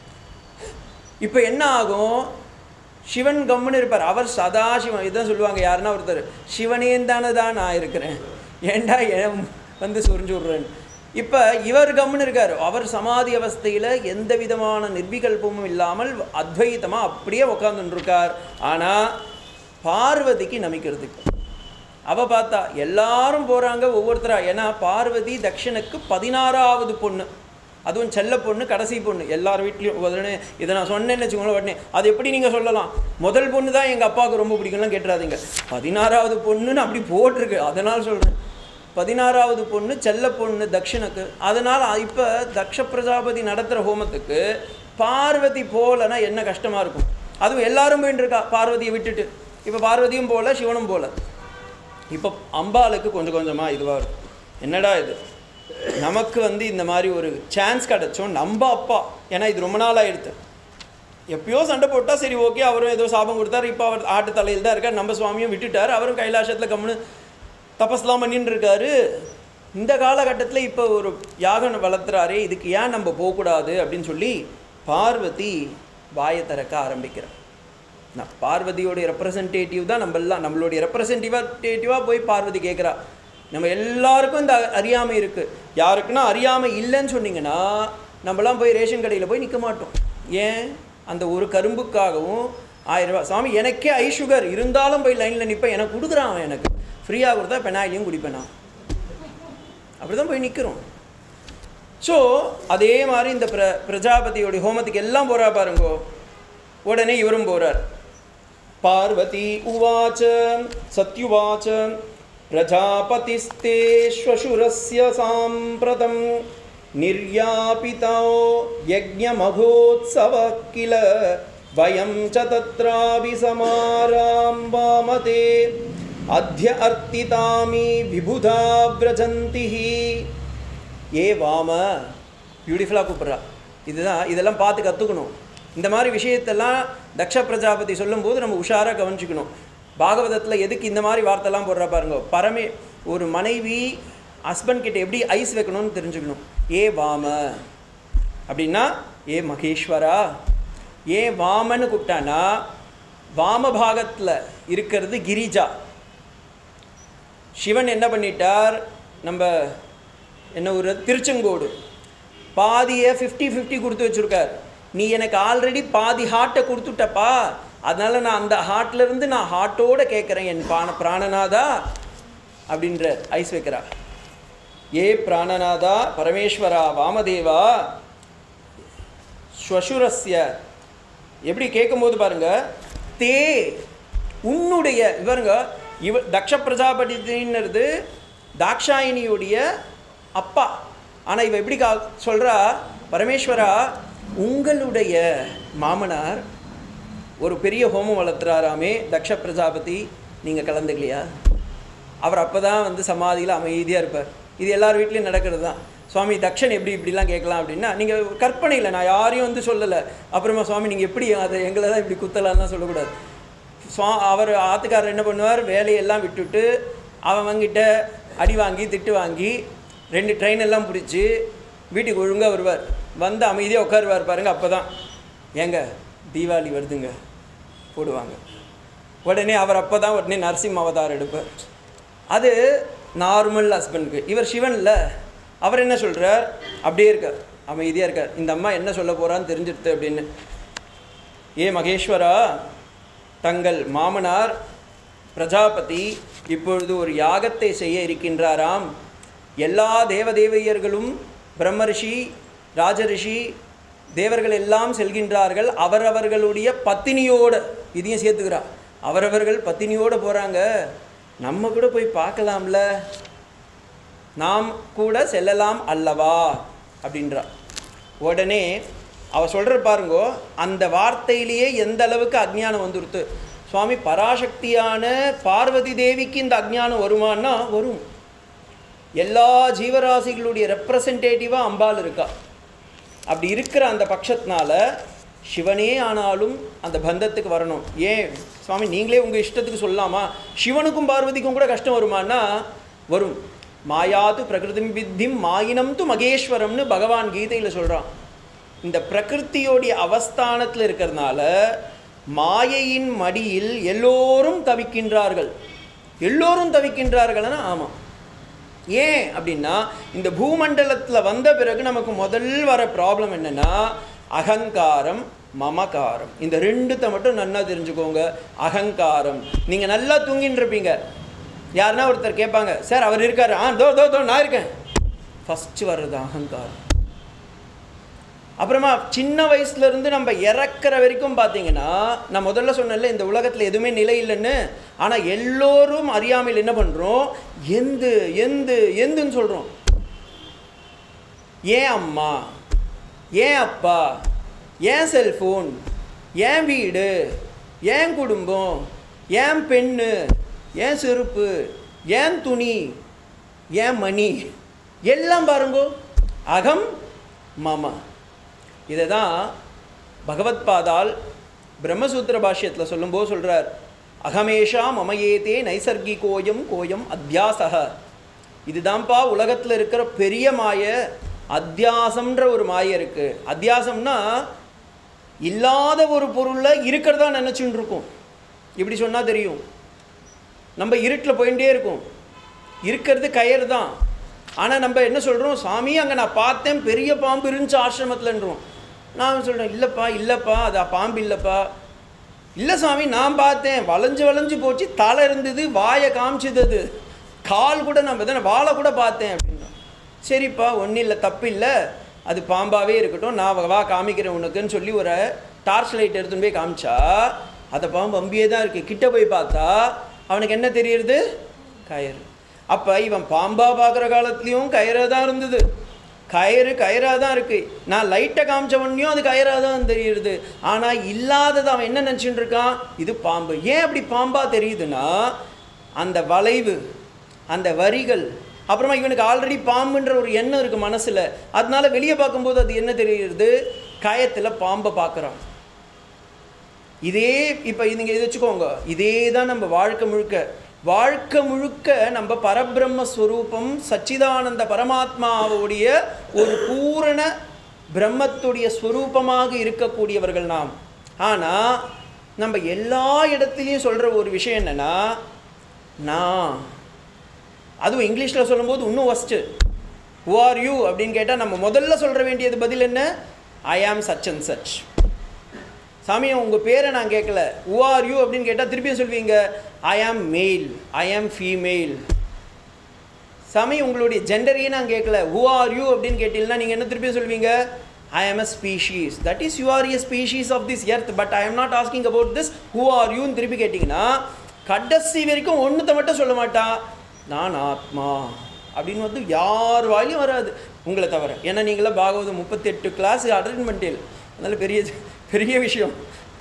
இப்போ என்ன ஆகும்? சிவன் கம்முன்னு இருப்பார். அவர் சதாசிவன். இதுதான் சொல்லுவாங்க யாருன்னா ஒருத்தர், சிவனேந்தானே தான் நான் இருக்கிறேன், ஏண்டா வந்து சொரிஞ்சு விட்றேன்னு. இப்போ இவர் கம்முன்னு இருக்கார். அவர் சமாதி அவஸ்தையில் எந்த விதமான நிர்விகல்பமும் இல்லாமல் அத்வைத்தமாக அப்படியே உட்காந்துருக்கார். ஆனால் பார்வதிக்கு நமிக்கிறதுக்கு அவள் பார்த்தா எல்லாரும் போகிறாங்க ஒவ்வொருத்தரா. ஏன்னா பார்வதி தக்ஷனுக்கு 16வது பொண்ணு, அதுவும் செல்ல பொண்ணு, கடைசி பொண்ணு. எல்லார் வீட்லேயும் உடனே இதை நான் சொன்னேன்னு வச்சுக்கோங்களேன், உடனே அது எப்படி நீங்கள் சொல்லலாம், முதல் பொண்ணு தான் எங்கள் அப்பாவுக்கு ரொம்ப பிடிக்கும்லாம் கேட்டுறாதீங்க, 16வது பொண்ணுன்னு அப்படி போட்டிருக்கு, அதனால் சொல்கிறேன். 16வது பொண்ணு செல்ல பொண்ணு தக்ஷனுக்கு. அதனால் இப்போ தக்ஷ பிரஜாபதி நடத்துகிற ஹோமத்துக்கு பார்வதி போகலன்னா என்ன கஷ்டமாக இருக்கும். அதுவும் எல்லாரும் போயிட்டு இருக்கா பார்வதியை விட்டுட்டு. இப்போ பார்வதியும் போகல, சிவனும் போகல. இப்போ அம்பாளுக்கு கொஞ்சம் கொஞ்சமாக இதுவாக இருக்கும், என்னடா இது நமக்கு இந்த மாதிரி ஒரு சான்ஸ் கிடச்சோம், நம்ம அப்பா. ஏன்னா இது ரொம்ப நாள் ஆகிடுது, எப்பயோ சண்டை போட்டால் சரி ஓகே, அவரும் ஏதோ சாபம் கொடுத்தார், இப்போ அவர் ஆட்டு தலையில் தான் இருக்கார், நம்ம சுவாமியும் விட்டுட்டார், அவரும் கைலாசத்தில் கம்முன்னு தபஸ்லாம் பண்ணின்னு இருக்காரு. இந்த காலகட்டத்தில் இப்போ ஒரு யாகம் வளர்த்துறாரே, இதுக்கு ஏன் நம்ம போகக்கூடாது அப்படின்னு சொல்லி பார்வதி வாயை திறக்க ஆரம்பிக்கிறார். நான் பார்வதியோடைய ரெப்ரசன்டேட்டிவ் தான் நம்மளாம், நம்மளுடைய ரெப்ரசன்டேட்டிவாக போய் பார்வதி கேட்குறா. நம்ம எல்லாருக்கும் இந்த அறியாமை இருக்குது. யாருக்குன்னா அறியாமை இல்லைன்னு சொன்னீங்கன்னா நம்மளாம் போய் ரேஷன் கடையில் போய் நிற்க மாட்டோம். ஏன்? அந்த ஒரு கரும்புக்காகவும் 1000 ரூபா. சாமி எனக்கே ஐ சுகர் இருந்தாலும் போய் லைனில் நிற்பேன், எனக்கு கொடுக்குறான், அவன் எனக்கு ஃப்ரீயாக கொடுத்தா பெனாயிலையும் குடிப்பேன் நான், அப்படி தான் போய் நிற்கிறோம். ஸோ அதே மாதிரி இந்த பிரஜாபதியோடைய ஹோமத்துக்கு எல்லாம் போகிறா பாருங்கோ. உடனே இவரும் போகிறார். பார்வதி உவாச்ச சத்யுவாச்ச பிரஜாபதிஸ்தே ஸ்வசுரஸ்ய சாம்பிரதம் நிர்யாபிதோ யஜ்ஞமகோத்சவ கில வயம் ச தத்ராபி சமாராம்பாமதே அத்ய அர்த்திதாமி விபுதா வ்ரஜந்திஹி. ஏ வாம, பியூட்டிஃபுல்லாக கூப்பிட்றா. இதெல்லாம் பார்த்து கற்றுக்கணும். இந்த மாதிரி விஷயத்தெல்லாம் தக்ஷ பிரஜாபதி சொல்லும்போது நம்ம உஷாராக கவனிச்சுக்கணும். பாகவதத்தில் எதுக்கு இந்த மாதிரி வார்த்தைலாம் போடுறா பாருங்க. ஒரு மனைவி ஹஸ்பண்ட் கிட்ட எப்படி ஐஸ் வைக்கணும்னு தெரிஞ்சுக்கணும். ஏ வாம அப்படின்னா ஏ மகேஸ்வரா. ஏன் வாமன்னு கூப்பிட்டானா வாம பாகத்தில் இருக்கிறது கிரிஜா. சிவன் என்ன பண்ணிட்டார், நம்ம என்ன ஒரு திருச்செங்கோடு பாதியை 50-50 கொடுத்து வச்சுருக்கார். நீ எனக்கு ஆல்ரெடி பாதி ஹார்ட்டை கொடுத்துட்டப்பா, அதனால் நான் அந்த ஹார்ட்லேருந்து நான் ஹார்ட்டோடு கேட்குறேன், என் பிராணநாதா அப்படின்ற ஐஸ் வைக்கிறா. ஏ பிராணநாதா பரமேஸ்வரா வாமதேவா ஸ்வசுரஸ்ய. எப்படி கேட்கும்போது பாருங்க, தே உன்னுடைய இவருங்க தக்ஷ பிரஜாபதிங்கிறது தாக்ஷாயினியுடைய அப்பா. ஆனால் இவ எப்படி சொல்கிறா, பரமேஸ்வரா உங்களுடைய மாமனார் ஒரு பெரிய ஹோமம் வளர்த்துறாராமே தக்ஷ பிரஜாபதி, நீங்கள் கலந்துக்கலையா? அவர் அப்போ தான் சமாதியில் அமைதியாக இருப்பார். இது எல்லார் வீட்லேயும் நடக்கிறது தான். சுவாமி தக்ஷன் எப்படி இப்படிலாம் கேட்கலாம் அப்படின்னா, நீங்கள் கற்பனையில், நான் யாரையும் சொல்லலை. அப்புறமா சுவாமி நீங்கள் எப்படி அதை எங்களை தான் இப்படி குத்தலாம்லாம் சொல்லக்கூடாது. அவர் ஆத்துக்காரர் என்ன பண்ணுவார், வேலையெல்லாம் விட்டுட்டு அவங்கிட்ட அடி வாங்கி திட்டு வாங்கி 2 ட்ரெயின் எல்லாம் பிடிச்சி வீட்டுக்கு ஒழுங்காக வருவார். அமைதியாக உட்காருவார் பாருங்கள். அப்போ தான் ஏங்க தீபாவளி வருதுங்க போடுவாங்க. உடனே அவர் அப்போ தான் உடனே நரசிம்ம அவதாரம் எடுப்பார். அது நார்மல் ஹஸ்பண்டுக்கு. இவர் சிவனில் அவர் என்ன சொல்கிறார், அப்படியே இருக்கார். அமைதியாக இருக்கார். இந்த அம்மா என்ன சொல்ல போகிறான்னு தெரிஞ்சிடுது அப்படின்னு. ஏ மகேஸ்வரா, தங்கள் மாமனார் பிரஜாபதி இப்பொழுது ஒரு யாகத்தை செய்ய இருக்கின்றாராம். எல்லா தேவதேவியர்களும் பிரம்மரிஷி ராஜரிஷி தேவர்கள் எல்லாம் செல்கின்றார்கள். அவரவர்களுடைய பத்தினியோடு, இதையும் சேர்த்துக்கிறா, அவரவர்கள் பத்தினியோடு போகிறாங்க. நம்ம கூட போய் பார்க்கலாம்ல, நாம் கூட செல்லலாம் அல்லவா அப்படின்றா. உடனே அவ சொல்கிற பாருங்கோ, அந்த வார்த்தையிலேயே எந்த அளவுக்கு அஜ்ஞானம் வந்துடுத்து. சுவாமி, பராசக்தியான பார்வதி தேவிக்கு இந்த அஜ்ஞானம் வருமானா வரும். எல்லா ஜீவராசிகளுடைய ரெப்ரசன்டேட்டிவாக அம்பாள் இருக்கா. அப்படி இருக்கிற அந்த பட்சத்தினால சிவனே ஆனாலும் அந்த பந்தத்துக்கு வரணும். ஏன் சுவாமி நீங்களே உங்கள் இஷ்டத்துக்கு சொல்லலாமா? சிவனுக்கும் பார்வதிக்கும் கூட கஷ்டம் வருமானா வரும். மாயாது பிரகிருதிம் வித்திம் மாயினம் து மகேஸ்வரம்னு பகவான் கீதையில் சொல்கிறான். இந்த பிரகிருத்தியோடைய அவஸ்தானத்தில் இருக்கிறதுனால மாயையின் மடியில் எல்லோரும் தவிக்கின்றார்கள். எல்லோரும் தவிக்கின்றார்கள்னா ஆமாம். ஏன் அப்படின்னா, இந்த பூமண்டலத்தில் வந்த பிறகு நமக்கு முதல் வர ப்ராப்ளம் என்னென்னா அகங்காரம் மமகாரம். இந்த ரெண்டுத்தை மட்டும் நல்லா தெரிஞ்சுக்கோங்க. அகங்காரம், நீங்கள் நல்லா தூங்கின்னு இருப்பீங்க, யாருன்னா ஒருத்தர் கேட்பாங்க, சார் அவர் இருக்காரு, தோ நான் இருக்கேன். ஃபஸ்ட்டு வர்றது அகங்காரம். அப்புறமா சின்ன வயசுலேருந்து நம்ம இறக்குற வரைக்கும் பார்த்தீங்கன்னா, நான் முதல்ல சொன்னேன்ல இந்த உலகத்தில் எதுவுமே நிலை இல்லைன்னு. ஆனால் எல்லோரும் அறியாமையில் என்ன பண்ணுறோம், எந்துன்னு சொல்கிறோம். ஏன் அம்மா, ஏன் அப்பா, ஏன் செல்ஃபோன், ஏன் வீடு, ஏன் குடும்பம், ஏன் பெண்ணு, ஏன் செருப்பு, ஏன் துணி, ஏன் மணி, எல்லாம் பாருங்கோ அகம் மம. இதை தான் பகவத்பாதால் பிரம்மசூத்திர பாஷ்யத்தில் சொல்லும்போது சொல்கிறார், அகமேஷா மமயேதே நைசர்கிகோயம் கோயம் அத்தியாசக. இதுதான்ப்பா உலகத்தில் இருக்கிற பெரிய மாய. அத்தியாசம்ன்ற ஒரு மாயை இருக்குது. அத்தியாசம்னா இல்லாத ஒரு பொருளில் இருக்கிறதா நினச்சின்னு இருக்கும். இப்படி சொன்னால் தெரியும். நம்ம இருட்டில் போயிட்டே இருக்கும், இருக்கிறது கயிறு தான். ஆனால் நம்ம என்ன சொல்கிறோம், சாமி அங்கே நான் பார்த்தேன் பெரிய பாம்பு இருந்துச்சு ஆசிரமத்தில்ன்றோம். நான் சொல்கிறேன், இல்லைப்பா அது பாம்பு இல்லைப்பா. இல்லை சாமி நான் பார்த்தேன், வளைஞ்சு போச்சு, தலை இருந்தது, வாயை காமிச்சது, அது கால் கூட நம்ம தானே வாழை கூட பார்த்தேன் அப்படின்னா. சரிப்பா ஒன்றும் இல்லை, தப்பு இல்லை, அது பாம்பாகவே இருக்கட்டும், நான் வா காமிக்கிறேன் உனக்குன்னு சொல்லி ஒரு டார்ச் லைட் எடுத்துன்னு போய் காமிச்சா அந்த பாம்பு அம்பியே தான் இருக்குது. கிட்ட போய் பார்த்தா அவனுக்கு என்ன தெரியுது, கயிறு. அப்போ இவன் பாம்பாக பார்க்குற காலத்துலேயும் கயிறாக தான் இருந்தது, கயிறாக தான் இருக்குது. நான் லைட்டை காமிச்சவனையும் அது கயிறாக தான் தெரியுது. ஆனால் இல்லாதது அவன் என்ன நினச்சிட்டு இருக்கான், இது பாம்பு. ஏன் அப்படி பாம்பாக தெரியுதுன்னா அந்த வளைவு, அந்த வரிகள், அப்புறமா இவனுக்கு ஆல்ரெடி பாம்புன்ற ஒரு எண்ணம் இருக்குது மனசில். அதனால வெளியே பார்க்கும்போது அது என்ன தெரியுது, கயத்தில் பாம்பை பார்க்குறான். இதே இப்போ நீங்கள் இதை வச்சுக்கோங்க, இதே தான் நம்ம வாழ்க்கை முழுக்க நம்ம பரபிரம்மஸ்வரூபம் சச்சிதானந்த பரமாத்மாவுடைய ஒரு பூரண பிரம்மத்துடைய ஸ்வரூபமாக இருக்கக்கூடியவர்கள் நாம். ஆனால் நம்ம எல்லா இடத்துலையும் சொல்கிற ஒரு விஷயம் என்னென்னா நான். அதுவும் இங்கிலீஷில் சொல்லும்போது இன்னும் ஃபஸ்ட்டு ஹூ ஆர் யூ அப்படின்னு கேட்டால் நம்ம முதல்ல சொல்கிற வேண்டியது பதில் என்ன, ஐ ஆம் சச் அண்ட் சச். சாமி உங்கள் பேரை நான் கேட்கல, ஹூ ஆர் யூ அப்படின்னு கேட்டால் திருப்பியும் சொல்வீங்க ஐ ஆம் மேல், ஐ ஆம் ஃபீமேல். சாமி உங்களுடைய ஜெண்டரையே நான் கேட்கல, ஹூ ஆர் யூ அப்படின்னு கேட்டீங்கன்னா நீங்கள் என்ன திருப்பியும் சொல்வீங்க, ஐ ஆம் a species. That is, you are a species of this earth, but I am not asking about this. Who are you? திருப்பி கேட்டிங்கன்னா கடைசி வரைக்கும் ஒன்றுத்தை மட்டும் சொல்ல மாட்டான், நான் ஆத்மா அப்படின்னு வந்து யார் வாயிலையும் வராது உங்களை தவிர. ஏன்னா நீங்களாம் பாகவதம் 38 கிளாஸ் அட்டெண்ட் பண்ணிட்டேன், அதனால பெரிய விஷயம்.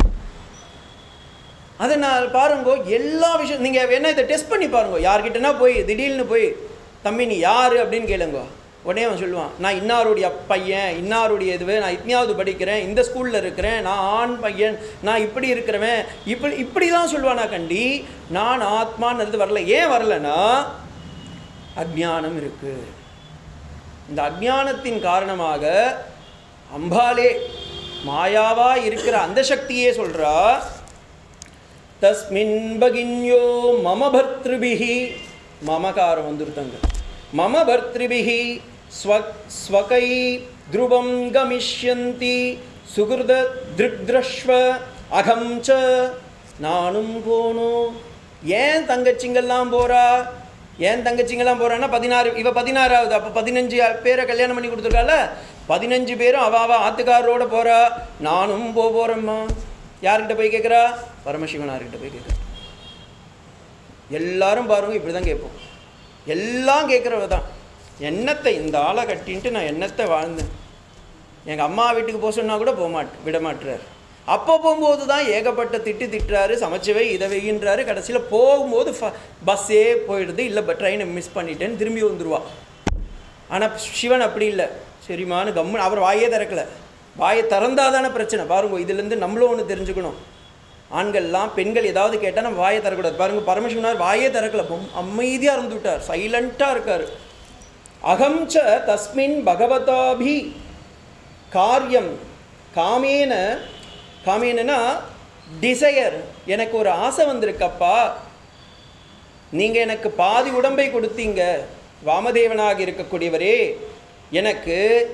அதை நான் பாருங்கோ, எல்லா விஷயம் நீங்கள் வேணா இதை டெஸ்ட் பண்ணி பாருங்க. யார்கிட்டனா போய் திடீர்னு போய் தம்பி நீ யார் அப்படின்னு கேளுங்க, உடனே அவன் சொல்லுவான் நான் இன்னாருடைய பையன், இன்னாருடைய இதுவே, நான் இத்தனையாவது படிக்கிறேன், இந்த ஸ்கூலில் இருக்கிறேன், நான் ஆண் பையன், நான் இப்படி இருக்கிறவன், இப்படி தான் சொல்லுவானா கண்டி. நான் ஆத்மான்றது வரல. ஏன் வரலன்னா அஜ்ஞானம் இருக்குது. இந்த அஜ்ஞானத்தின் காரணமாக அம்பாலே மாயாவா இருக்கிற அந்த சக்தியே சொல்றா, தஸ்மின் பகின்யோ மம பர்த்ருபிஹி, மமகாரம் வந்துருத்தங்க, மம பர்த்ருபிஹி ஸ்வகை த்ருவம் கமிஷ்யந்தி சுகிருத திருக்திரஷ்வ அகம் ச. நானும் போனோம். ஏன் தங்கச்சிங்கெல்லாம் போகிறா? ஏன் தங்கச்சிங்கெல்லாம் போகிறான்னா 16, இவ 16ஆவது. அப்போ 15 பேரை கல்யாணம் பண்ணி கொடுத்துருக்கால, 15 பேரும் அவ ஆத்துக்காரரோட போகிறா. நானும் போகிறேம்மா. யார்கிட்ட போய் கேட்குறா? பரமசிவனார்கிட்ட போய் கேட்குறா. எல்லாரும் பாருங்க இப்படி தான் கேட்போம். எல்லாம் கேட்குறவ தான். என்னத்தை இந்த ஆளை கட்டின்ட்டு நான் என்னத்தை வாழ்ந்தேன். எங்கள் அம்மா வீட்டுக்கு போக சொன்னால் கூட விட மாட்டுறாரு. அப்போ போகும்போது தான் ஏகப்பட்ட திட்டுறாரு, சமைச்சவை இதை வைகின்றாரு. கடைசியில் போகும்போது பஸ்ஸே போயிடுது, இல்லை ட்ரெயினை மிஸ் பண்ணிட்டேன்னு திரும்பி வந்துடுவா. ஆனால் சிவன் அப்படி இல்லை. சரிம்மானு கம்முன்னு அவர் வாயே திறக்கலை. வாயை திறந்தாதான பிரச்சனை. பாருங்க, இதுலேருந்து நம்மளும் ஒன்று தெரிஞ்சுக்கணும். ஆண்கள்லாம் பெண்கள் ஏதாவது கேட்டால் நம்ம வாயை தரக்கூடாது. பாருங்க, பரமசிவனார் வாயே திறக்கலை, அமைதியாக இருந்து விட்டார், சைலண்ட்டாக இருக்கார். அகம் ச தஸ்மின் பகவதாபி காரியம் காமேன. காமேனா டிசையர். எனக்கு ஒரு ஆசை வந்திருக்கப்பா. நீங்கள் எனக்கு பாதி உடம்பை கொடுத்தீங்க, வாமதேவனாக இருக்கக்கூடியவரே. எனக்கு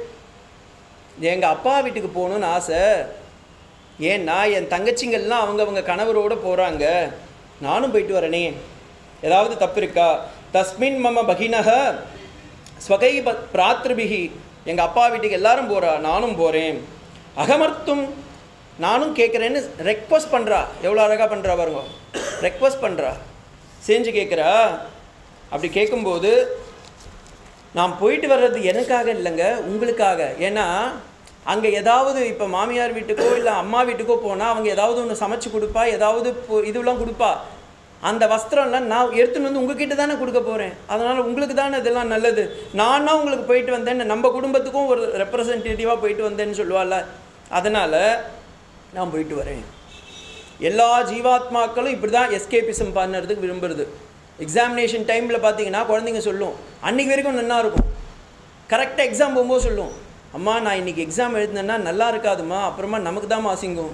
எங்கள் அப்பா வீட்டுக்கு போகணுன்னு ஆசை. ஏன்னா என் தங்கச்சிங்கள்லாம் அவங்க கணவரோடு போகிறாங்க, நானும் போயிட்டு வரனே. ஏதாவது தப்பு இருக்கா? தஸ்மின் மம பகினக ஸ்வகை பிராத்ருபிகி. எங்கள் அப்பா வீட்டுக்கு எல்லாரும் போகிறா, நானும் போகிறேன். அகமர்த்தும், நானும் கேட்குறேன்னு ரெக்வஸ்ட் பண்ணுறா. எவ்வளோ அழகாக பண்ணுறா பாருங்க. ரெக்வஸ்ட் பண்ணுறா, செஞ்சு கேட்குறா. அப்படி கேட்கும்போது நான் போயிட்டு வர்றது எனக்காக இல்லைங்க, உங்களுக்காக. ஏன்னா அங்கே ஏதாவது இப்போ மாமியார் வீட்டுக்கோ இல்லை அம்மா வீட்டுக்கோ போனால் அவங்க ஏதாவது ஒன்று சமைச்சு கொடுப்பா, ஏதாவது இதுவெல்லாம் கொடுப்பா. அந்த வஸ்திரம்லாம் நான் எடுத்துன்னு வந்து உங்ககிட்ட தானே கொடுக்க போகிறேன். அதனால் உங்களுக்கு தானே இதெல்லாம் நல்லது. நானா உங்களுக்கு போயிட்டு வந்தேன்னு, நம்ம குடும்பத்துக்கும் ஒரு ரெப்ரசன்டேட்டிவாக போயிட்டு வந்தேன்னு சொல்லுவாள்ல. அதனால் நான் போயிட்டு வரேன். எல்லா ஜீவாத்மாக்களும் இப்படி தான் எஸ்கேபிசம் பண்ணுறதுக்கு விரும்புறது. எக்ஸாமினேஷன் டைமில் பார்த்தீங்கன்னா குழந்தைங்க சொல்லும், அன்றைக்கி வரைக்கும் நல்லா இருக்கும். கரெக்டாக எக்ஸாம் போகும்போது சொல்லும், அம்மா நான் இன்றைக்கி எக்ஸாம் எழுதுனேன்னா நல்லா இருக்காதுமா, அப்புறமா நமக்கு தான் அசிங்கம்.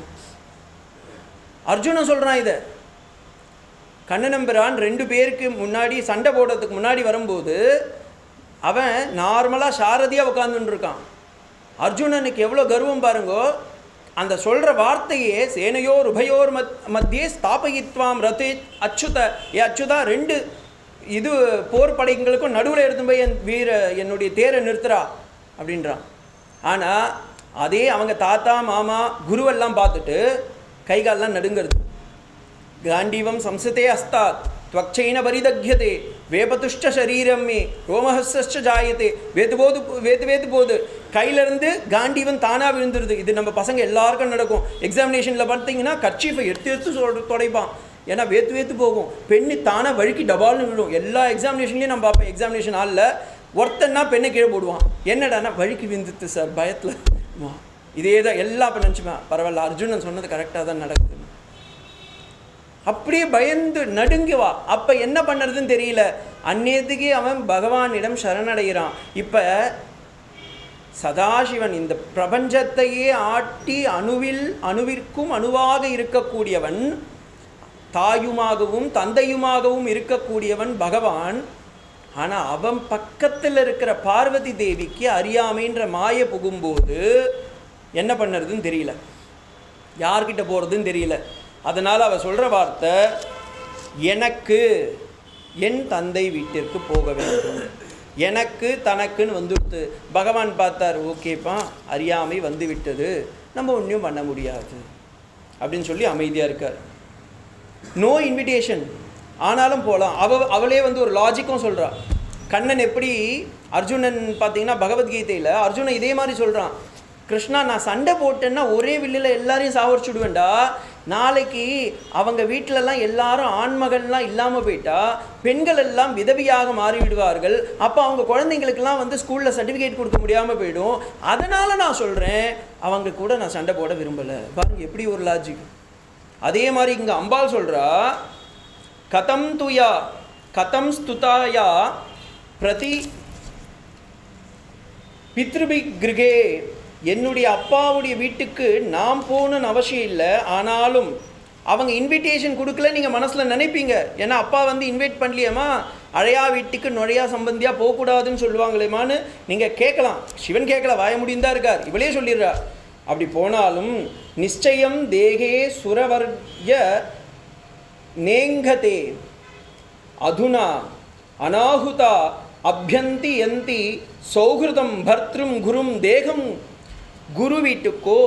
அர்ஜுனன் சொல்கிறான் இதை. கண்ணனம்பிரான் 2 பேருக்கு முன்னாடி சண்டை போடுறதுக்கு முன்னாடி வரும்போது அவன் நார்மலாக சாரதியாக உட்காந்துட்டு இருக்கான். அர்ஜுனனுக்கு எவ்வளோ கர்வம் பாருங்கோ. அந்த சொல்கிற வார்த்தையே சேனையோர் உபயோர் மத்தியே ஸ்தாபயித்வாம் ரதே அச்சுத. அச்சுதா, 2 இது போர் படைகளுக்கும் நடுவில் எடுத்து போய் என்னுடைய தேரை நிறுத்துறா அப்படின்றான். ஆனால் அதே அவங்க தாத்தா மாமா குருவெல்லாம் பார்த்துட்டு கைகாலெலாம் நடுங்கிறது. காண்டீவம் சம்சதே அஸ்தாத் त्वक्षेन परिदग्ध्यते वेपतुष्ट शरीरम में रोमहस्यश्च जायते. வேது போது கையிலேருந்து காண்டீவன் தானாக விழுந்துருது. இது நம்ம பசங்க எல்லாருக்கும் நடக்கும். எக்ஸாமினேஷனில் பார்த்தீங்கன்னா கர்ச்சீஃபை எடுத்து தொடைப்பான். ஏன்னா வேத்து போகும். பெண்ணு தானாக வழுக்கி டபால்னு விழும். எல்லா எக்ஸாமினேஷன்லேயும் நம்ம பார்ப்போம். எக்ஸாமினேஷன் ஹாலில் ஒருத்தன்னா பெண்ணை கீழே போடுவான். என்னடானா வழுக்கி விழுந்துட்டு சார் பயத்தில். இதே தான் எல்லாம் இப்போ நினச்சிப்பேன். பரவாயில்ல, அர்ஜுனன் சொன்னது கரெக்டாக தான் நடக்குது. அப்படியே பயந்து நடுங்குவா. அப்போ என்ன பண்ணுறதுன்னு தெரியல. அந்நேரத்துக்கு அவன் பகவானிடம் சரணடைகிறான். இப்போ சதாசிவன் இந்த பிரபஞ்சத்தையே ஆட்டி அணுவிற்கும் அணுவாக இருக்கக்கூடியவன், தாயுமாகவும் தந்தையுமாகவும் இருக்கக்கூடியவன் பகவான். ஆனால் அவன் பக்கத்தில் இருக்கிற பார்வதி தேவிக்கு அறியாமைன்ற மாய புகும்போது என்ன பண்ணுறதுன்னு தெரியல, யார்கிட்ட போகிறதுன்னு தெரியல. அதனால் அவள் சொல்கிற வார்த்தை, எனக்கு என் தந்தை வீட்டிற்கு போக வேண்டும். எனக்கு தனக்குன்னு வந்துடுத்து. பகவான் பார்த்தார், ஓகேப்பா அறியாமை வந்து விட்டது, நம்ம ஒன்றும் பண்ண முடியாது அப்படின்னு சொல்லி அமைதியாக இருக்கார். நோ இன்விடேஷன், ஆனாலும் போகலாம். அவளே வந்து ஒரு லாஜிக்கும் சொல்கிறாள். கண்ணன் எப்படி அர்ஜுனன் பார்த்தீங்கன்னா பகவத்கீதையில் அர்ஜுனன் இதே மாதிரி சொல்கிறான், கிருஷ்ணா நான் சண்டை போட்டேன்னா ஒரே வில்லில் எல்லாரையும் சாவடிச்சுடுவேண்டா. நாளைக்கு அவங்க வீட்டிலலாம் எல்லாரும் ஆண்மகள்லாம் இல்லாமல் போயிட்டா பெண்கள் எல்லாம் விதவியாக மாறிவிடுவார்கள். அப்போ அவங்க குழந்தைங்களுக்கெல்லாம் வந்து ஸ்கூலில் சர்டிஃபிகேட் கொடுக்க முடியாமல் போயிடும். அதனால் நான் சொல்கிறேன், அவங்க கூட நான் சண்டை போட விரும்பலை. பாருங்க எப்படி ஒரு லாஜிக். அதே மாதிரி இங்கே அம்பாள் சொல்கிறா, கதம் துயா கதம் ஸ்துதாயா பிரதி பித்ருபி கிருகே. என்னுடைய அப்பாவுடைய வீட்டுக்கு நாம் போகணுன்னு அவசியம் இல்லை. ஆனாலும் அவங்க இன்விடேஷன் கொடுக்கல நீங்கள் மனசில் நினைப்பீங்க. ஏன்னா அப்பா வந்து இன்வைட் பண்ணலையம்மா, அழையா வீட்டுக்கு நுழையா சம்பந்தியாக போகக்கூடாதுன்னு சொல்லுவாங்களேமான்னு நீங்கள் கேட்கலாம். சிவன் கேட்கல, வாய முடிந்தா இருக்கார், இவளே சொல்லிடுறார். அப்படி போனாலும் நிச்சயம் தேகே சுரவர்ய நேங்கதே அதுனா அநாகுதா அபியந்தி யந்தி சௌஹிருதம் பர்த்ரும் குரும் தேகம். குரு வீட்டுக்கோ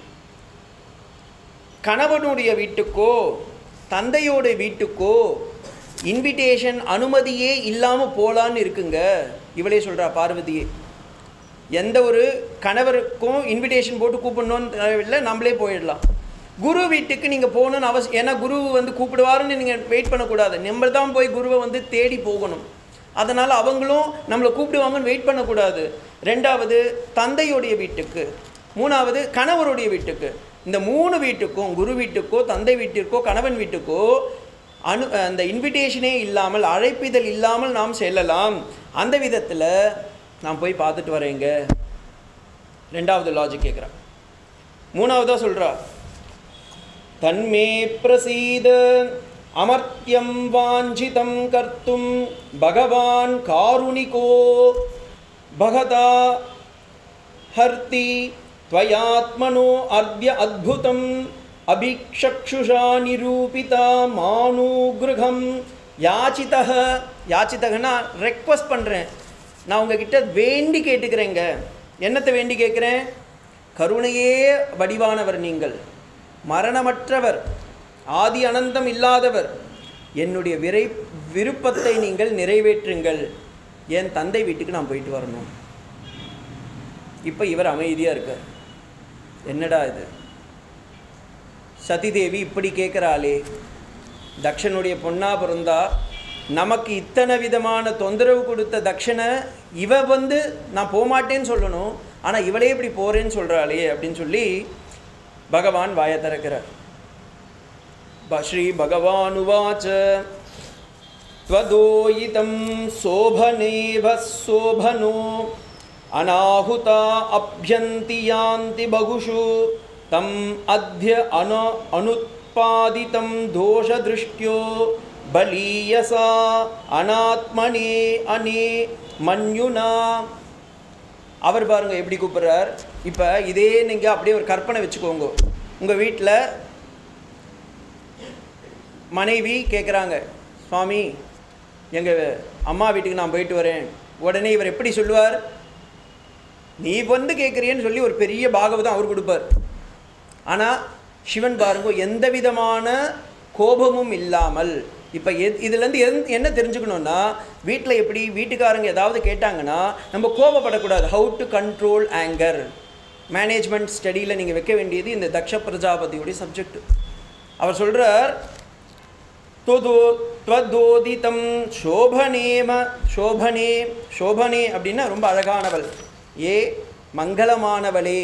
கணவனுடைய வீட்டுக்கோ தந்தையோட வீட்டுக்கோ இன்விடேஷன் அனுமதியே இல்லாமல் போகலான்னு இருக்குங்க. இவளே சொல்கிறா பார்வதியே. எந்த ஒரு கணவருக்கும் இன்விடேஷன் போட்டு கூப்பிடணும்னு தேவையில்லை, நம்மளே போயிடலாம். குரு வீட்டுக்கு நீங்கள் போகணுன்னு அவசியம். ஏன்னா குரு வந்து கூப்பிடுவாருன்னு நீங்கள் வெயிட் பண்ணக்கூடாது, நம்ம தான் போய் குருவை வந்து தேடி போகணும். அதனால் அவங்களும் நம்மளை கூப்பிடுவாங்கன்னு வெயிட் பண்ணக்கூடாது. ரெண்டாவது தந்தையோடைய வீட்டுக்கு, மூணாவது கணவருடைய வீட்டுக்கு. இந்த 3 வீட்டுக்கும், குரு வீட்டுக்கோ தந்தை வீட்டிற்கோ கணவன் வீட்டுக்கோ அந்த இன்விடேஷனே இல்லாமல், அழைப்பிதழ் இல்லாமல் நாம் செல்லலாம். அந்த விதத்தில் நான் போய் பார்த்துட்டு வரேங்க. ரெண்டாவது லாஜிக் கேட்குறா. மூணாவதாக சொல்கிறா, தன்மே பிரசீத அமர்த்தியம் வாஞ்சிதம் கர்த்தும் பகவான் காருணிகோ பகதா ஹர்த்தி त्वयात्मनो अद्य अद्भुतम अभिक्षक्षुषा निरूपिता मानुगृहम याचितः. யாச்சித்தகன்னா ரெக்வஸ்ட் பண்ணுறேன், நான் உங்ககிட்ட வேண்டி கேட்டுக்கிறேங்க. என்னத்தை வேண்டி கேட்குறேன்? கருணையே வடிவானவர் நீங்கள், மரணமற்றவர், ஆதி அனந்தம் இல்லாதவர், என்னுடைய விருப்பத்தை நீங்கள் நிறைவேற்றுங்கள். என் தந்தை வீட்டுக்கு நான் போயிட்டு வரணும். இப்போ இவர் அமைதியாக இருக்கார். என்னடா இது, சதிதேவி இப்படி கேட்குறாளே, தக்ஷனுடைய பொண்ணா பிறந்தா நமக்கு இத்தனை விதமான தொந்தரவு கொடுத்த தக்ஷனை இவ வந்து நான் போகமாட்டேன்னு சொல்லணும், ஆனால் இவளே இப்படி போகிறேன்னு சொல்கிறாளே அப்படின்னு சொல்லி பகவான் வாயை திறக்கிறார். ஸ்ரீ பகவான் உவாச்ச த்வதோயிதம் சோபனேவ சோபனோ அநாஹுதா அப்யந்தி யாந்தி பகுஷு தம் அத்ய அனுத்பாதிதம் தோஷ திருஷ்டியோ பலீயசா அநாத்மனே அனே மன்யுனா. அவர் பாருங்க எப்படி கூப்பிடுறார். இப்போ இதே நீங்கள் அப்படியே ஒரு கற்பனை வச்சுக்கோங்க. உங்கள் வீட்டில் மனைவி கேட்குறாங்க, சுவாமி எங்கள் அம்மா வீட்டுக்கு நான் போயிட்டு வரேன். உடனே இவர் எப்படி சொல்லுவார்? நீ வந்து கேட்குறியன்னு சொல்லி ஒரு பெரிய பாகவதம் அவர் கொடுப்பார். ஆனால் சிவன் பாருங்க எந்த விதமான கோபமும் இல்லாமல். இப்போ இதுலேருந்து என்ன தெரிஞ்சுக்கணுன்னா, வீட்டில் எப்படி வீட்டுக்காரங்க ஏதாவது கேட்டாங்கன்னா நம்ம கோபப்படக்கூடாது. How to control anger, management ஸ்டடியில் நீங்கள் வைக்க வேண்டியது இந்த தக்ஷ பிரஜாபதியோடைய சப்ஜெக்ட். அவர் சொல்கிறார், த்வதோதிதம் சோபனேம சோபனே. சோபனே அப்படின்னா ரொம்ப அழகானவள், ஏ மங்களமானவளே.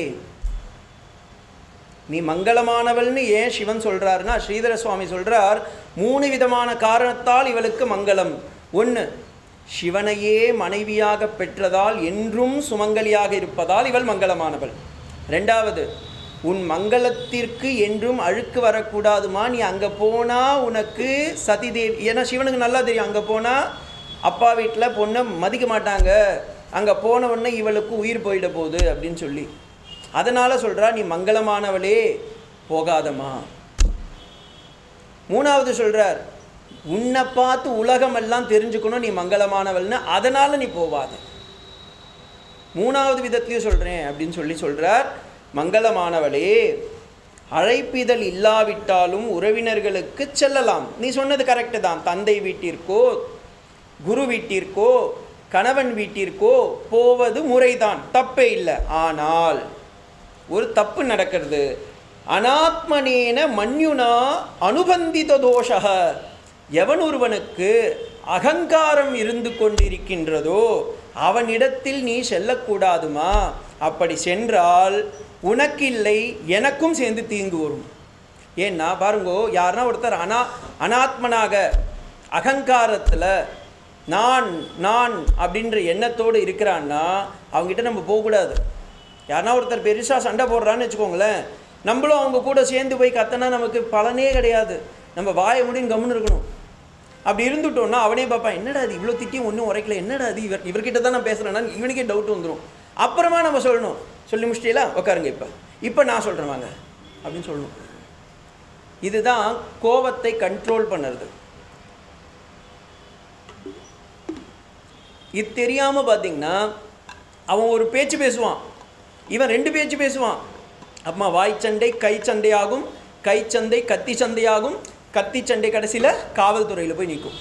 நீ மங்களமானவள்னு ஏன் சிவன் சொல்கிறாருன்னா, ஸ்ரீதர சுவாமி சொல்கிறார் 3 விதமான காரணத்தால் இவளுக்கு மங்களம். 1, சிவனையே மனைவியாக பெற்றதால் என்றும் சுமங்கலியாக இருப்பதால் இவள் மங்களமானவள். 2வது, உன் மங்களத்திற்கு என்றும் அழுக்கு வரக்கூடாதுமா, நீ அங்கே போனால் உனக்கு சதிதேவி. ஏன்னா சிவனுக்கு நல்லா தெரியும், அங்கே போனால் அப்பா வீட்டில் பொண்ணை மதிக்க மாட்டாங்க, அங்கே போன உடனே இவளுக்கு உயிர் போயிட போகுது அப்படின்னு சொல்லி. அதனால் சொல்கிறா, நீ மங்களமானவளே போகாதம்மா. 3வது சொல்கிறார், உன்னை பார்த்து உலகமெல்லாம் தெரிஞ்சுக்கணும் நீ மங்களமானவள்னு, அதனால் நீ போவாத. 3வது விதத்துலையும் சொல்கிறேன் அப்படின்னு சொல்லி சொல்கிறார், மங்களமானவளே அழைப்பிதழ் இல்லாவிட்டாலும் உறவினர்களுக்கு செல்லலாம். நீ சொன்னது கரெக்டு தான். தந்தை வீட்டிற்கோ குரு வீட்டிற்கோ கணவன் வீட்டிற்கோ போவது முறைதான், தப்பே இல்லை. ஆனால் ஒரு தப்பு நடக்கிறது. அனாத்மனேன மன்யுனா அனுபந்தித தோஷக. எவன் ஒருவனுக்கு அகங்காரம் இருந்து கொண்டிருக்கின்றதோ அவனிடத்தில் நீ செல்லக்கூடாதுமா. அப்படி சென்றால் உனக்கில்லை எனக்கும் சேர்ந்து தீங்கு வரும். ஏன்னா பாருங்கோ, யாருன்னா ஒருத்தர் அனாத்மனாக அகங்காரத்தில் நான் நான் அப்படின்ற எண்ணத்தோடு இருக்கிறான்னா அவங்ககிட்ட நம்ம போகக்கூடாது. யாருன்னா ஒருத்தர் பெருசாக சண்டை போடுறான்னு வச்சுக்கோங்களேன், நம்மளும் அவங்க கூட சேர்ந்து போய் கத்தனா நமக்கு பலனே கிடையாது. நம்ம வாயை முடின்னு கம்முன்னு இருக்கணும். அப்படி இருந்துட்டோன்னா அவனே பார்ப்பான், என்னடா அது இவ்வளோ திட்டியும் ஒன்றும் உரைக்கல, என்னடா அது இவர்கிட்ட தான் நான் பேசுகிறேன்னா இவனுக்கே டவுட் வந்துடும். அப்புறமா நம்ம சொல்லணும், சொல்லி முடிச்சிட்டீங்களா, உட்காருங்க இப்போ நான் சொல்கிறேன் வாங்க அப்படின்னு சொல்லணும். இதுதான் கோபத்தை கண்ட்ரோல் பண்ணுறது. இது தெரியாமல் பார்த்தீங்கன்னா அவன் ஒரு பேச்சு பேசுவான், இவன் 2 பேச்சு பேசுவான். அம்மா வாய்ச்சண்டை கை சண்டையாகும், கை சண்டை கத்தி சண்டையாகும், கத்தி சண்டை கடைசியில் காவல்துறையில் போய் நிற்கும்.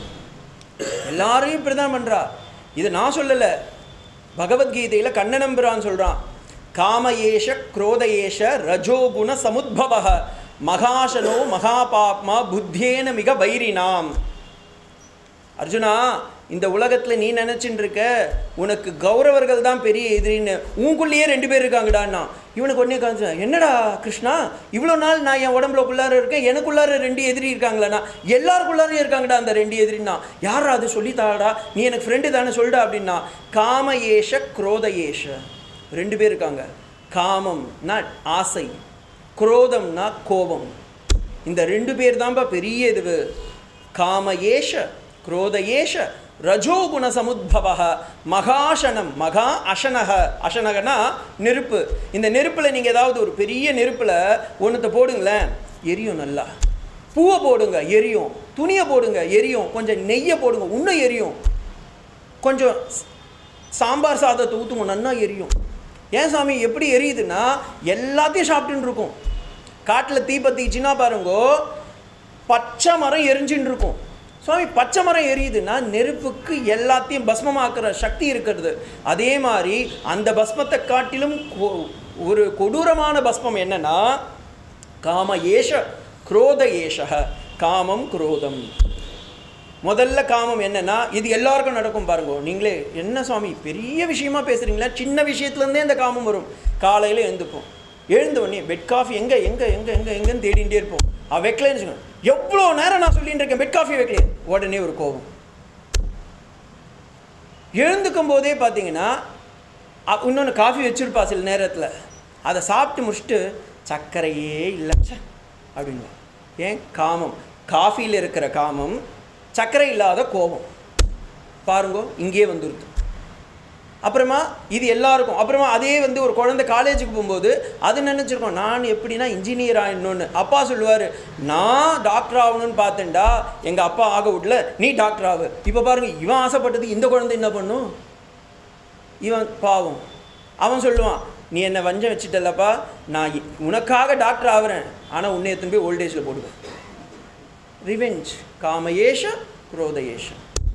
எல்லாரையும் இப்படி தான் பண்ணுறா. இதை நான் சொல்லலை, பகவத்கீதையில் கண்ணனம்பிரான் சொல்கிறான், காமயேஷ குரோதயேஷ ரஜோகுண சமுத்பவ மகாசனோ மகாபாப்மா புத்தியேன மிக வைரினாம். அர்ஜுனா, இந்த உலகத்தில் நீ நினச்சின்னு இருக்க உனக்கு கௌரவர்கள் தான் பெரிய எதிரின்னு, உங்களுக்குள்ளேயே 2 பேர் இருக்காங்கடான்னா. இவனுக்கு உடனே காமிச்சா, என்னடா கிருஷ்ணா, இவ்வளோ நாள் நான் என் உடம்புலக்குள்ளார இருக்கேன், எனக்குள்ளார 2 எதிரி இருக்காங்களாண்ணா, எல்லாருக்குள்ளாரையும் இருக்காங்கடா அந்த 2 எதிரின்னா. யாரா அது சொல்லித்தாடா, நீ எனக்கு ஃப்ரெண்டு தானே சொல்லிடா அப்படின்னா. காமயேஷ குரோதயேஷ 2 பேர் இருக்காங்க. காமம்னா ஆசை, குரோதம்னா கோபம். இந்த 2 பேர் தான்ப்பா பெரிய இது. காமயேஷ குரோதயேஷ ரஜோகுண சமுத்பவ மகாசனம், மகா அசனக, அசனகனா நெருப்பு. இந்த நெருப்பில் நீங்கள் ஏதாவது ஒரு பெரிய நெருப்பில் ஒன்றுத்தை போடுங்களேன், எரியும். நல்லா பூவை போடுங்க, எரியும். துணியை போடுங்க, எரியும். கொஞ்சம் நெய்யை போடுங்க, இன்னும் எரியும். கொஞ்சம் சாம்பார் சாதத்தை ஊற்றுங்க, நல்லா எரியும். ஏன் சாமி எப்படி எரியுதுன்னா, எல்லாத்தையும் சாப்பிட்டுன்னு இருக்கும். காட்டில் தீ பற்றிச்சுன்னா பாருங்கோ, பச்சை மரம் எரிஞ்சுன்னு இருக்கும். சுவாமி பச்சை மரம் எரியுதுன்னா நெருப்புக்கு எல்லாத்தையும் பஸ்மமாக்குற சக்தி இருக்கிறது. அதே மாதிரி அந்த பஸ்மத்தை காட்டிலும் ஒரு கொடூரமான பஸ்மம் என்னன்னா காம ஏஷ குரோத ஏஷ. காமம் குரோதம். முதல்ல காமம் என்னன்னா, இது எல்லாருக்கும் நடக்கும் பாருங்க. நீங்களே என்ன சுவாமி பெரிய விஷயமா பேசுறீங்களா, சின்ன விஷயத்துலேருந்தே இந்த காமம் வரும். காலையில் எழுந்துப்போம், எழுந்த உடனே பெட் காஃபி எங்கே எங்கே எங்கே எங்கே எங்கேன்னு தேடிகிட்டே இருப்போம். வைக்கலன்னு வச்சுக்கோங்க, எவ்வளோ நேரம் நான் சொல்லிட்டு இருக்கேன் பெட் காஃபி வைக்கல, உடனே ஒரு கோபம். எழுந்துக்கும் போதே பார்த்தீங்கன்னா இன்னொன்று காஃபி வச்சுருப்பா சில நேரத்தில், அதை சாப்பிட்டு முடிச்சுட்டு சர்க்கரையே இல்லை அப்படின்னு. ஏன்? காமம். காஃபியில் இருக்கிற காமம், சர்க்கரை இல்லாத கோபம் பாருங்கோ இங்கேயே வந்துடுது. அப்புறமா இது எல்லாருக்கும். அப்புறமா அதே ஒரு குழந்தை காலேஜுக்கு போகும்போது அது நினச்சிருக்கோம், நான் எப்படின்னா இன்ஜினியர் ஆகிடணுன்னு. அப்பா சொல்லுவார், நான் டாக்டர் ஆகணும்னு பார்த்தேன்டா, எங்கள் அப்பா ஆக விடல, நீ டாக்டர் ஆகு. இப்போ பாருங்கள், இவன் ஆசைப்பட்டது இந்த குழந்தை என்ன பண்ணும்? இவன் பாவம், அவன் சொல்லுவான், நீ என்னை வஞ்சம் வச்சுட்டல்லப்பா, நான் உனக்காக டாக்டர் ஆகிறேன், ஆனால் உன்னை எத்தனை போய் ஓல்டேஜில் போடுவேன். ரிவெஞ்ச். காமயேஷ குரோதயேஷ.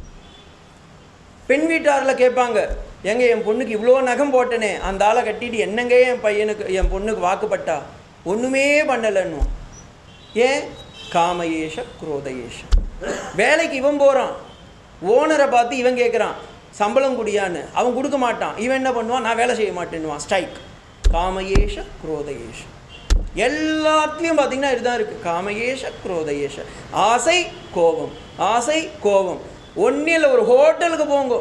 பெண் வீட்டாரில் கேட்பாங்க, எங்க என் பொண்ணுக்கு இவ்வளோ நகம் போட்டனே, அந்த ஆளை கட்டிட்டு என்னங்க என் பொண்ணுக்கு வாக்குப்பட்டா, ஒன்றுமே பண்ணலைன்னு. ஏன்? காமயேஷ குரோதயேஷ. வேலைக்கு இவன் போகிறான், ஓனரை பார்த்து இவன் கேட்குறான் சம்பளம் குடியான்னு, அவன் கொடுக்க மாட்டான். இவன் என்ன பண்ணுவான், நான் வேலை செய்ய மாட்டேன்னுவான், ஸ்ட்ரைக். காமயேஷ குரோதயேஷ. எல்லாத்துலேயும் பார்த்தீங்கன்னா இதுதான் இருக்குது, காமயேஷ குரோதயேஷ. ஆசை கோபம், ஆசை கோபம். ஒன்றில் ஒரு ஹோட்டலுக்கு போங்க,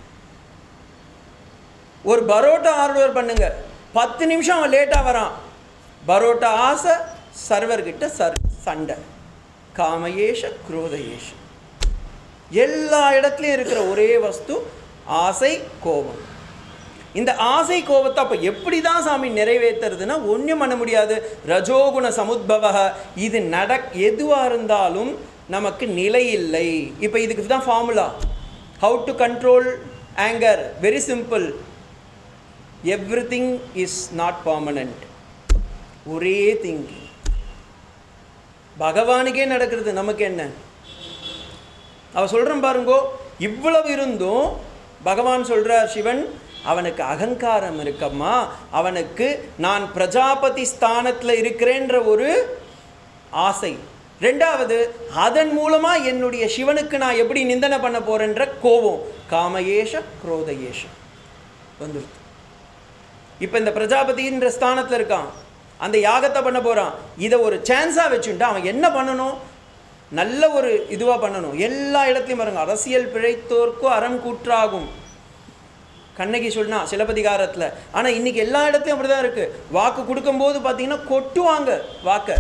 ஒரு பரோட்டா ஆர்டர் பண்ணுங்க, 10 நிமிஷம் அவன் லேட்டாக வரான், பரோட்டா ஆசை, சர்வர்கிட்ட சண்டை. காமயேஷ குரோதயேஷ. எல்லா இடத்துலையும் இருக்கிற ஒரே வஸ்து ஆசை கோபம். இந்த ஆசை கோபத்தை அப்போ எப்படி தான் சாமி நிறைவேற்றுறதுன்னா ஒன்றும் பண்ண முடியாது. ரஜோகுண சமுத்பவ. இது எதுவாக இருந்தாலும் நமக்கு நிலை இல்லை. இப்போ இதுக்கு தான் formula. How to control anger? Very simple. Everything is not permanent. ஒரே திங்கிங். பகவானுக்கே நடக்கிறது, நமக்கு என்ன? அவ சொல்கிறேன் பாருங்கோ, இவ்வளவு இருந்தும் பகவான் சொல்கிறார், சிவன் அவனுக்கு அகங்காரம் இருக்கம்மா, அவனுக்கு நான் பிரஜாபதி ஸ்தானத்தில் இருக்கிறேன்ற ஒரு ஆசை. ரெண்டாவது, அதன் மூலமாக என்னுடைய சிவனுக்கு நான் எப்படி நிந்தனை பண்ண போகிறேன்ற கோபம். காமயேஷ குரோதயேஷ வந்துடுது. இப்போ இந்த பிரஜாபதின்ற ஸ்தானத்தில் இருக்கான், அந்த யாகத்தை பண்ண போகிறான். இதை ஒரு சான்ஸாக வச்சுட்டு அவன் என்ன பண்ணணும்? நல்ல ஒரு இதுவாக பண்ணணும். எல்லா இடத்துலையும் பாருங்க, அரசியல் பிழைத்தோர்க்கும் அறம் கூற்றாகும் கண்ணகி சொன்னா சிலப்பதிகாரத்தில். ஆனால் இன்றைக்கி எல்லா இடத்துலையும் அப்படி தான் இருக்குது. வாக்கு கொடுக்கும்போது பார்த்தீங்கன்னா கொட்டுவாங்க வாக்கை.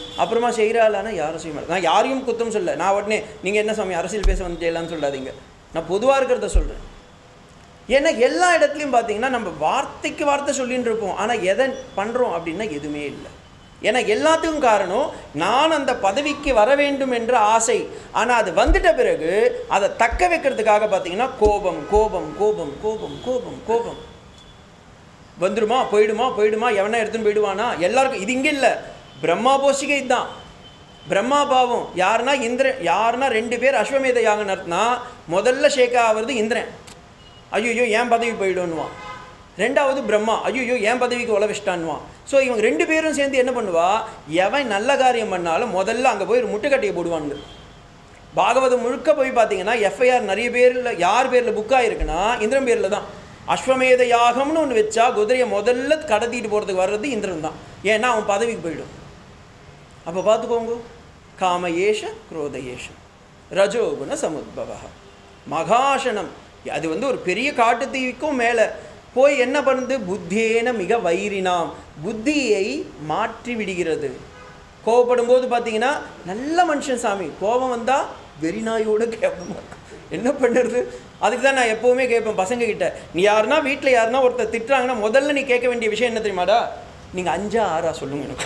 அப்புறமா செய்கிறாளான்னா யாரும் செய்ய மாட்டேன். நான் யாரையும் குத்தம் சொல்ல, நான் உடனே நீங்கள் என்ன சாமி அரசியல் பேச வந்துட்டேலான்னு சொல்லாதீங்க, நான் பொதுவாக இருக்கிறத சொல்கிறேன். ஏன்னா எல்லா இடத்துலையும் பார்த்தீங்கன்னா நம்ம வார்த்தைக்கு வார்த்தை சொல்லின்னு இருப்போம், ஆனால் எதை பண்ணுறோம் அப்படின்னா எதுவுமே இல்லை. ஏன்னா எல்லாத்துக்கும் காரணம் நான் அந்த பதவிக்கு வர வேண்டும் என்ற ஆசை. ஆனால் அது வந்துட்ட பிறகு அதை தக்க வைக்கிறதுக்காக பார்த்தீங்கன்னா கோபம் கோபம் கோபம் கோபம் கோபம் கோபம் வந்துடுமா போயிடுமா போயிடுமா, எவனா எடுத்துன்னு போயிடுவானா, எல்லாருக்கும். இது இங்கே இல்லை, பிரம்மா போஷிகை இதுதான். பிரம்மா பாவம் யாருன்னா இந்திரன். யாருன்னா 2 பேர் அஸ்வமேத யாகம் நடத்தினா முதல்ல ஷேக்கா ஆகிறது இந்திரன். ஐயோ ஏன் பதவி போயிடுவான். ரெண்டாவது பிரம்மா, ஐயோ ஏன் பதவிக்கு உழவிச்சிட்டான்வான். ஸோ இவங்க 2 பேரும் சேர்ந்து என்ன பண்ணுவா, எவன் நல்ல காரியம் பண்ணாலும் முதல்ல அங்கே போய் ஒரு முட்டுக்கட்டையை போடுவாங்க. பாகவதம் முழுக்க போய் பார்த்தீங்கன்னா எஃப்ஐஆர் நிறைய பேரில் யார் பேரில் புக் ஆகிருக்குன்னா இந்திரன் பேரில் தான். அஸ்வமேத யாகம்னு ஒன்று வச்சா குதிரையை முதல்ல கடத்திட்டு போகிறதுக்கு வர்றது இந்திரன் தான். ஏன்னா அவன் பதவிக்கு போயிடும். அப்போ பார்த்துக்கோங்க, காமயேஷ குரோதயேஷ ரஜோகுண சமுத்பவ மகாசனம். அது ஒரு பெரிய காட்டு தீவுக்கும் மேலே போய் என்ன பண்ணுது, புத்தியேன மிக வைரினாம், புத்தியை மாற்றி விடுகிறது. கோவப்படும் போது பார்த்தீங்கன்னா நல்ல மனுஷன் சாமி, கோபம் வந்தால் வெறிநாயோடு கேட்போம். என்ன பண்ணுறது? அதுக்கு தான் நான் எப்போவுமே கேட்பேன் பசங்க கிட்ட, நீ யாருன்னா வீட்டில் யாருன்னா ஒருத்தர் திட்டுறாங்கன்னா முதல்ல நீ கேட்க வேண்டிய விஷயம் என்ன தெரியுமாடா, நீங்கள் 5 6 சொல்லுங்க எனக்கு.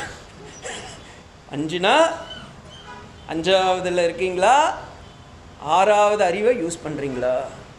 5னா 5ஆவதுல இருக்கீங்களா, 6ஆவது அறிவை யூஸ் பண்ணுறீங்களா?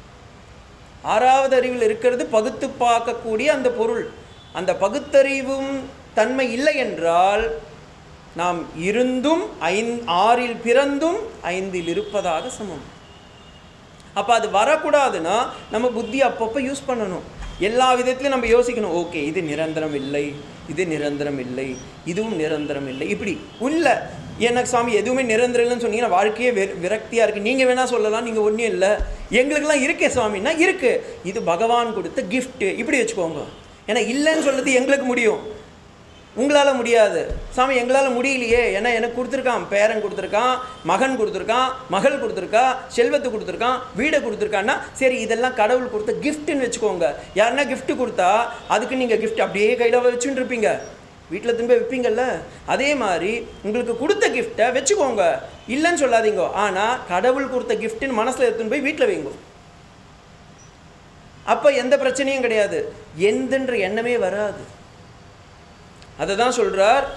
6ஆவது அறிவில் இருக்கிறது பகுத்து பார்க்கக்கூடிய அந்த பொருள். அந்த பகுத்தறிவும் தன்மை இல்லை என்றால் நாம் இருந்தும் 6இல் பிறந்தும் 5இல் இருப்பதாக சமம். அப்போ அது வரக்கூடாதுன்னா நம்ம புத்தி அப்பப்போ யூஸ் பண்ணணும். எல்லா விதத்துலையும் நம்ம யோசிக்கணும், ஓகே இது நிரந்தரம் இல்லை, இது நிரந்தரம் இல்லை, இதுவும் நிரந்தரம் இல்லை. இப்படி உள்ள எனக்கு சாமி எதுவுமே நிரந்தரம் இல்லைன்னு சொன்னீங்கன்னா வாழ்க்கையே விரக்தியாக இருக்குது. நீங்கள் வேணால் சொல்லலாம், நீங்கள் ஒன்றும் இல்லை, எங்களுக்கெல்லாம் இருக்கே சுவாமின்னா இருக்குது, இது பகவான் கொடுத்த கிஃப்ட்டு, இப்படி வச்சுக்கோங்க. ஏன்னா இல்லைன்னு சொல்கிறது எங்களுக்கு முடியும், உங்களால் முடியாது. சாமி எங்களால் முடியலையே, ஏன்னா எனக்கு கொடுத்துருக்கான், பேரன் கொடுத்துருக்கான், மகன் கொடுத்துருக்கான், மகள் கொடுத்துருக்கா, செல்வத்தை கொடுத்துருக்கான், வீடை கொடுத்துருக்கான்னா சரி இதெல்லாம் கடவுள் கொடுத்த கிஃப்ட்டுன்னு வச்சுக்கோங்க. யாருன்னா கிஃப்ட்டு கொடுத்தா அதுக்கு நீங்கள் கிஃப்ட் அப்படியே கையில் வச்சுன்னு இருப்பீங்க, வீட்டில் திரும்ப வைப்பீங்கள்ல. அதே மாதிரி உங்களுக்கு கொடுத்த கிஃப்டை வச்சுக்கோங்க, இல்லைன்னு சொல்லாதீங்க. ஆனால் கடவுள் கொடுத்த கிஃப்ட்டுன்னு மனசில் எடுத்துன்னு போய் வீட்டில் வைங்க. அப்போ எந்த பிரச்சனையும் கிடையாது, எந்தன்ற எண்ணமே வராது. அதை தான் சொல்கிறார்,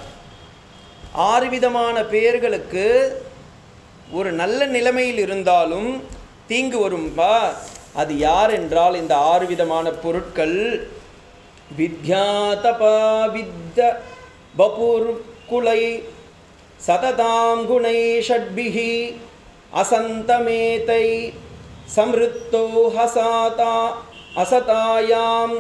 6 விதமான பெயர்களுக்கு ஒரு நல்ல நிலைமையில் இருந்தாலும் தீங்கு வரும்பா. அது யார் என்றால் இந்த 6 விதமான பொருட்கள். வித்யா தபா வித்த பபுர் குலை சததாம் குணை ஷட்பிஹி அசந்தமேதை சம்ருத்தோ ஹசாதா அசதாயாம்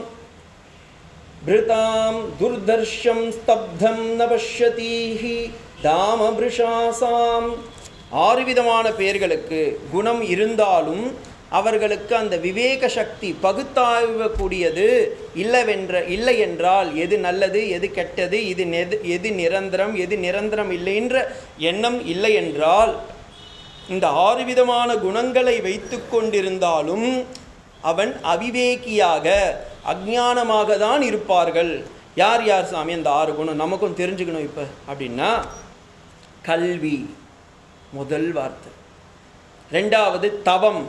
பிருதாம் துர்தர்ஷம் ஸ்தப்தம் ந பஷ்யதீஹி தாமபிருஷாசாம். 6 விதமான பெயர்களுக்கு குணம் இருந்தாலும் அவர்களுக்கு அந்த விவேக சக்தி பகுத்தாய்வக்கூடியது இல்லை என்றால் எது நல்லது எது கெட்டது, எது நிரந்தரம் எது நிரந்தரம் இல்லை என்ற எண்ணம் இல்லை என்றால் இந்த 6 விதமான குணங்களை வைத்து கொண்டிருந்தாலும் அவன் அவிவேகியாக அஞ்ஞானமாக தான் இருப்பார்கள். யார் யார் சாமி அந்த 6 குணம் நமக்கும் தெரிஞ்சுக்கணும் இப்போ அப்படின்னா, கல்வி முதல் வார்த்தை, 2வது தவம்,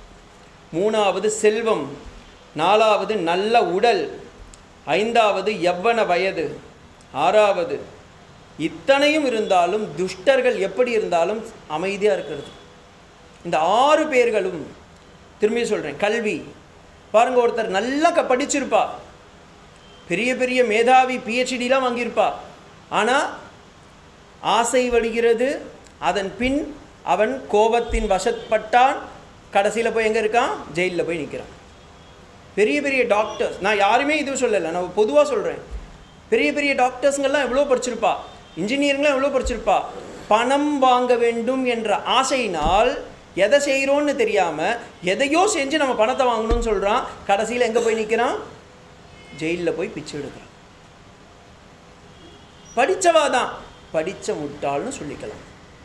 3வது செல்வம், 4வது நல்ல உடல், 5வது யவ்வன வயது, 6வது இத்தனையும் இருந்தாலும் துஷ்டர்கள் எப்படி இருந்தாலும் அமைதியாக இருக்கிறது. இந்த 6 பேர்களும் திரும்பி சொல்கிறேன். கல்வி பாருங்க, ஒருத்தர் நல்லா படிச்சிருப்பா, பெரிய பெரிய மேதாவி பிஹெச்டிலாம் வாங்கியிருப்பா, ஆனால் ஆசை வழிகிறது, அதன் பின் அவன் கோபத்தின் வசப்பட்டான், கடைசியில் போய் எங்கே இருக்கான், ஜெயிலில் போய் நிற்கிறான். பெரிய பெரிய டாக்டர்ஸ், நான் யாருமே இதுவும் சொல்லலை, நான் பொதுவாக சொல்கிறேன். பெரிய பெரிய டாக்டர்ஸுங்கெல்லாம் எவ்வளோ படிச்சிருப்பா, இன்ஜினியரிங்லாம் எவ்வளோ படிச்சிருப்பா, பணம் வாங்க வேண்டும் என்ற ஆசையினால் எதை செய்கிறோன்னு தெரியாமல் எதையோ செஞ்சு நம்ம பணத்தை வாங்கணும்னு சொல்கிறான், கடைசியில் எங்கே போய் நிற்கிறான், ஜெயிலில் போய் பிச்சை எடுக்கிறான். படித்தவா தான், படித்த முட்டாள்னு சொல்லிக்கலாம்.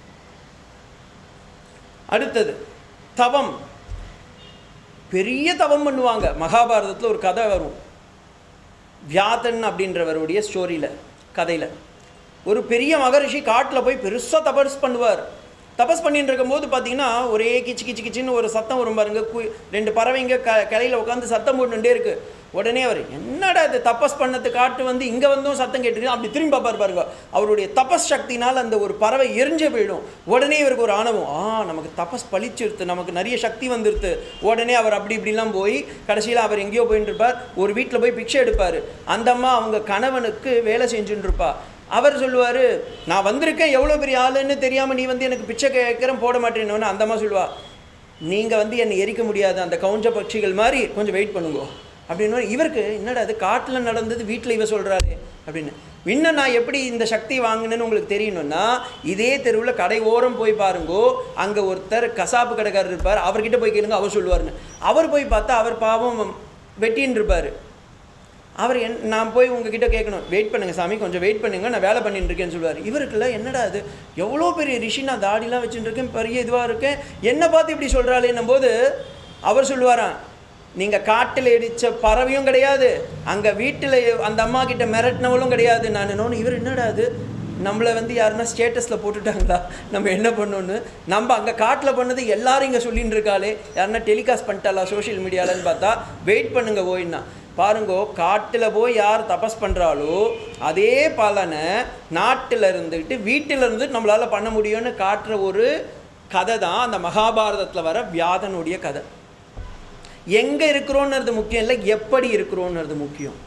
அடுத்தது தவம், பெரிய தவம் பண்ணுவாங்க. மகாபாரதத்தில் ஒரு கதை வரும், வியாதன் அப்படின்றவருடைய ஸ்டோரியில் கதையில் ஒரு பெரிய மகரிஷி காட்டில் போய் பெருசாக தபஸ் பண்ணுவார். தபஸ் பண்ணிட்டு இருக்கும்போது பார்த்தீங்கன்னா ஒரே கிச்சு கிச்சு கிச்சின்னு ஒரு சத்தம் வரும் பாருங்க. 2 பறவைங்க கிளையில் உட்காந்து சத்தம் போட்டுட்டே இருக்கு. உடனே அவர் என்னடா இது தபஸ் பண்ணது காட்டு வந்து இங்கே வந்தும் சத்தம் கேட்டுருக்கு, அப்படி திரும்பி பார்ப்பார் பாருங்க. அவருடைய தபஸ் சக்தினால் அந்த ஒரு பறவை எரிஞ்சு போயிடும். உடனே இவருக்கு ஒரு ஆணவம், நமக்கு தபஸ் பழிச்சிருத்து, நமக்கு நிறைய சக்தி வந்துருது. உடனே அவர் அப்படி இப்படிலாம் போய் கடைசியில் அவர் எங்கேயோ போயிட்டு இருப்பார். ஒரு வீட்டில் போய் பிக்ஷை எடுப்பார். அந்த அம்மா அவங்க கணவனுக்கு வேலை செஞ்சுட்டு இருப்பா. அவர் சொல்லுவார், நான் வந்திருக்கேன், எவ்வளோ பெரிய ஆளுன்னு தெரியாமல் நீ வந்து எனக்கு பிச்சை கேட்குறேன் போட மாட்டேன்னு. அந்த அம்மா சொல்லுவா, நீங்கள் வந்து என்னை எரிக்க முடியாது, அந்த கவுஞ்ச பட்சிகள் மாதிரி கொஞ்சம் வெயிட் பண்ணுங்க அப்படின்னு. இவருக்கு என்னடா அது காட்டில் நடந்தது வீட்டில் இவ சொல்கிறாரு அப்படின்னு. இன்னும் நான் எப்படி இந்த சக்தி வாங்கினேன்னு உங்களுக்கு தெரியணும்னா இதே தெருவில் கடை ஓரம் போய் பாருங்கோ. அங்கே ஒருத்தர் கசாப்பு கடைக்காரர் இருப்பார், அவர்கிட்ட போய் கேளுங்க, அவர் சொல்லுவாருன்னு. அவர் போய் பார்த்தா அவர் பாவம் வெட்டின்னு இருப்பார். அவர் நான் போய் உங்ககிட்ட கேட்கணும், வெயிட் பண்ணுங்கள் சாமி, கொஞ்சம் வெயிட் பண்ணுங்க, நான் வேலை பண்ணிட்டு இருக்கேன்னு சொல்லுவார். இவருக்குள்ள என்னடா அது எவ்வளோ பெரிய ரிஷி, நான் தாடிலாம் வச்சுட்டு இருக்கேன், பெரிய இதுவாக இருக்கேன், என்னை பார்த்து இப்படி சொல்கிறாளேன்னும் போது அவர் சொல்லுவாராம், நீங்கள் காட்டில் அடித்த பறவையும் கிடையாது, அங்கே வீட்டில் அந்த அம்மா கிட்ட மிரட்டினவளும் கிடையாது நான். இன்னொன்று இவர் என்னடா அது நம்மளை வந்து யாருன்னா ஸ்டேட்டஸில் போட்டுட்டாங்களா, நம்ம என்ன பண்ணோன்னு. நம்ம அங்கே காட்டில் பண்ணது எல்லாரும் இங்கே சொல்லின்னு இருக்காளே, யாருன்னா டெலிகாஸ்ட் பண்ணிட்டாளா சோஷியல் மீடியாலன்னு பார்த்தா வெயிட் பண்ணுங்க ஓய்னா பாருங்கோ. காட்டில் போய் யார் தபஸ் பண்ணுறாலோ அதே பலனை நாட்டில் இருந்துக்கிட்டு வீட்டில் இருந்துட்டு நம்மளால் பண்ண முடியும்னு காட்டுற ஒரு கதை தான் அந்த மகாபாரதத்தில் வர வியாதனுடைய கதை. எங்கே இருக்கிறோன்றது முக்கியம் இல்லை, எப்படி இருக்கிறோன்றது முக்கியம்.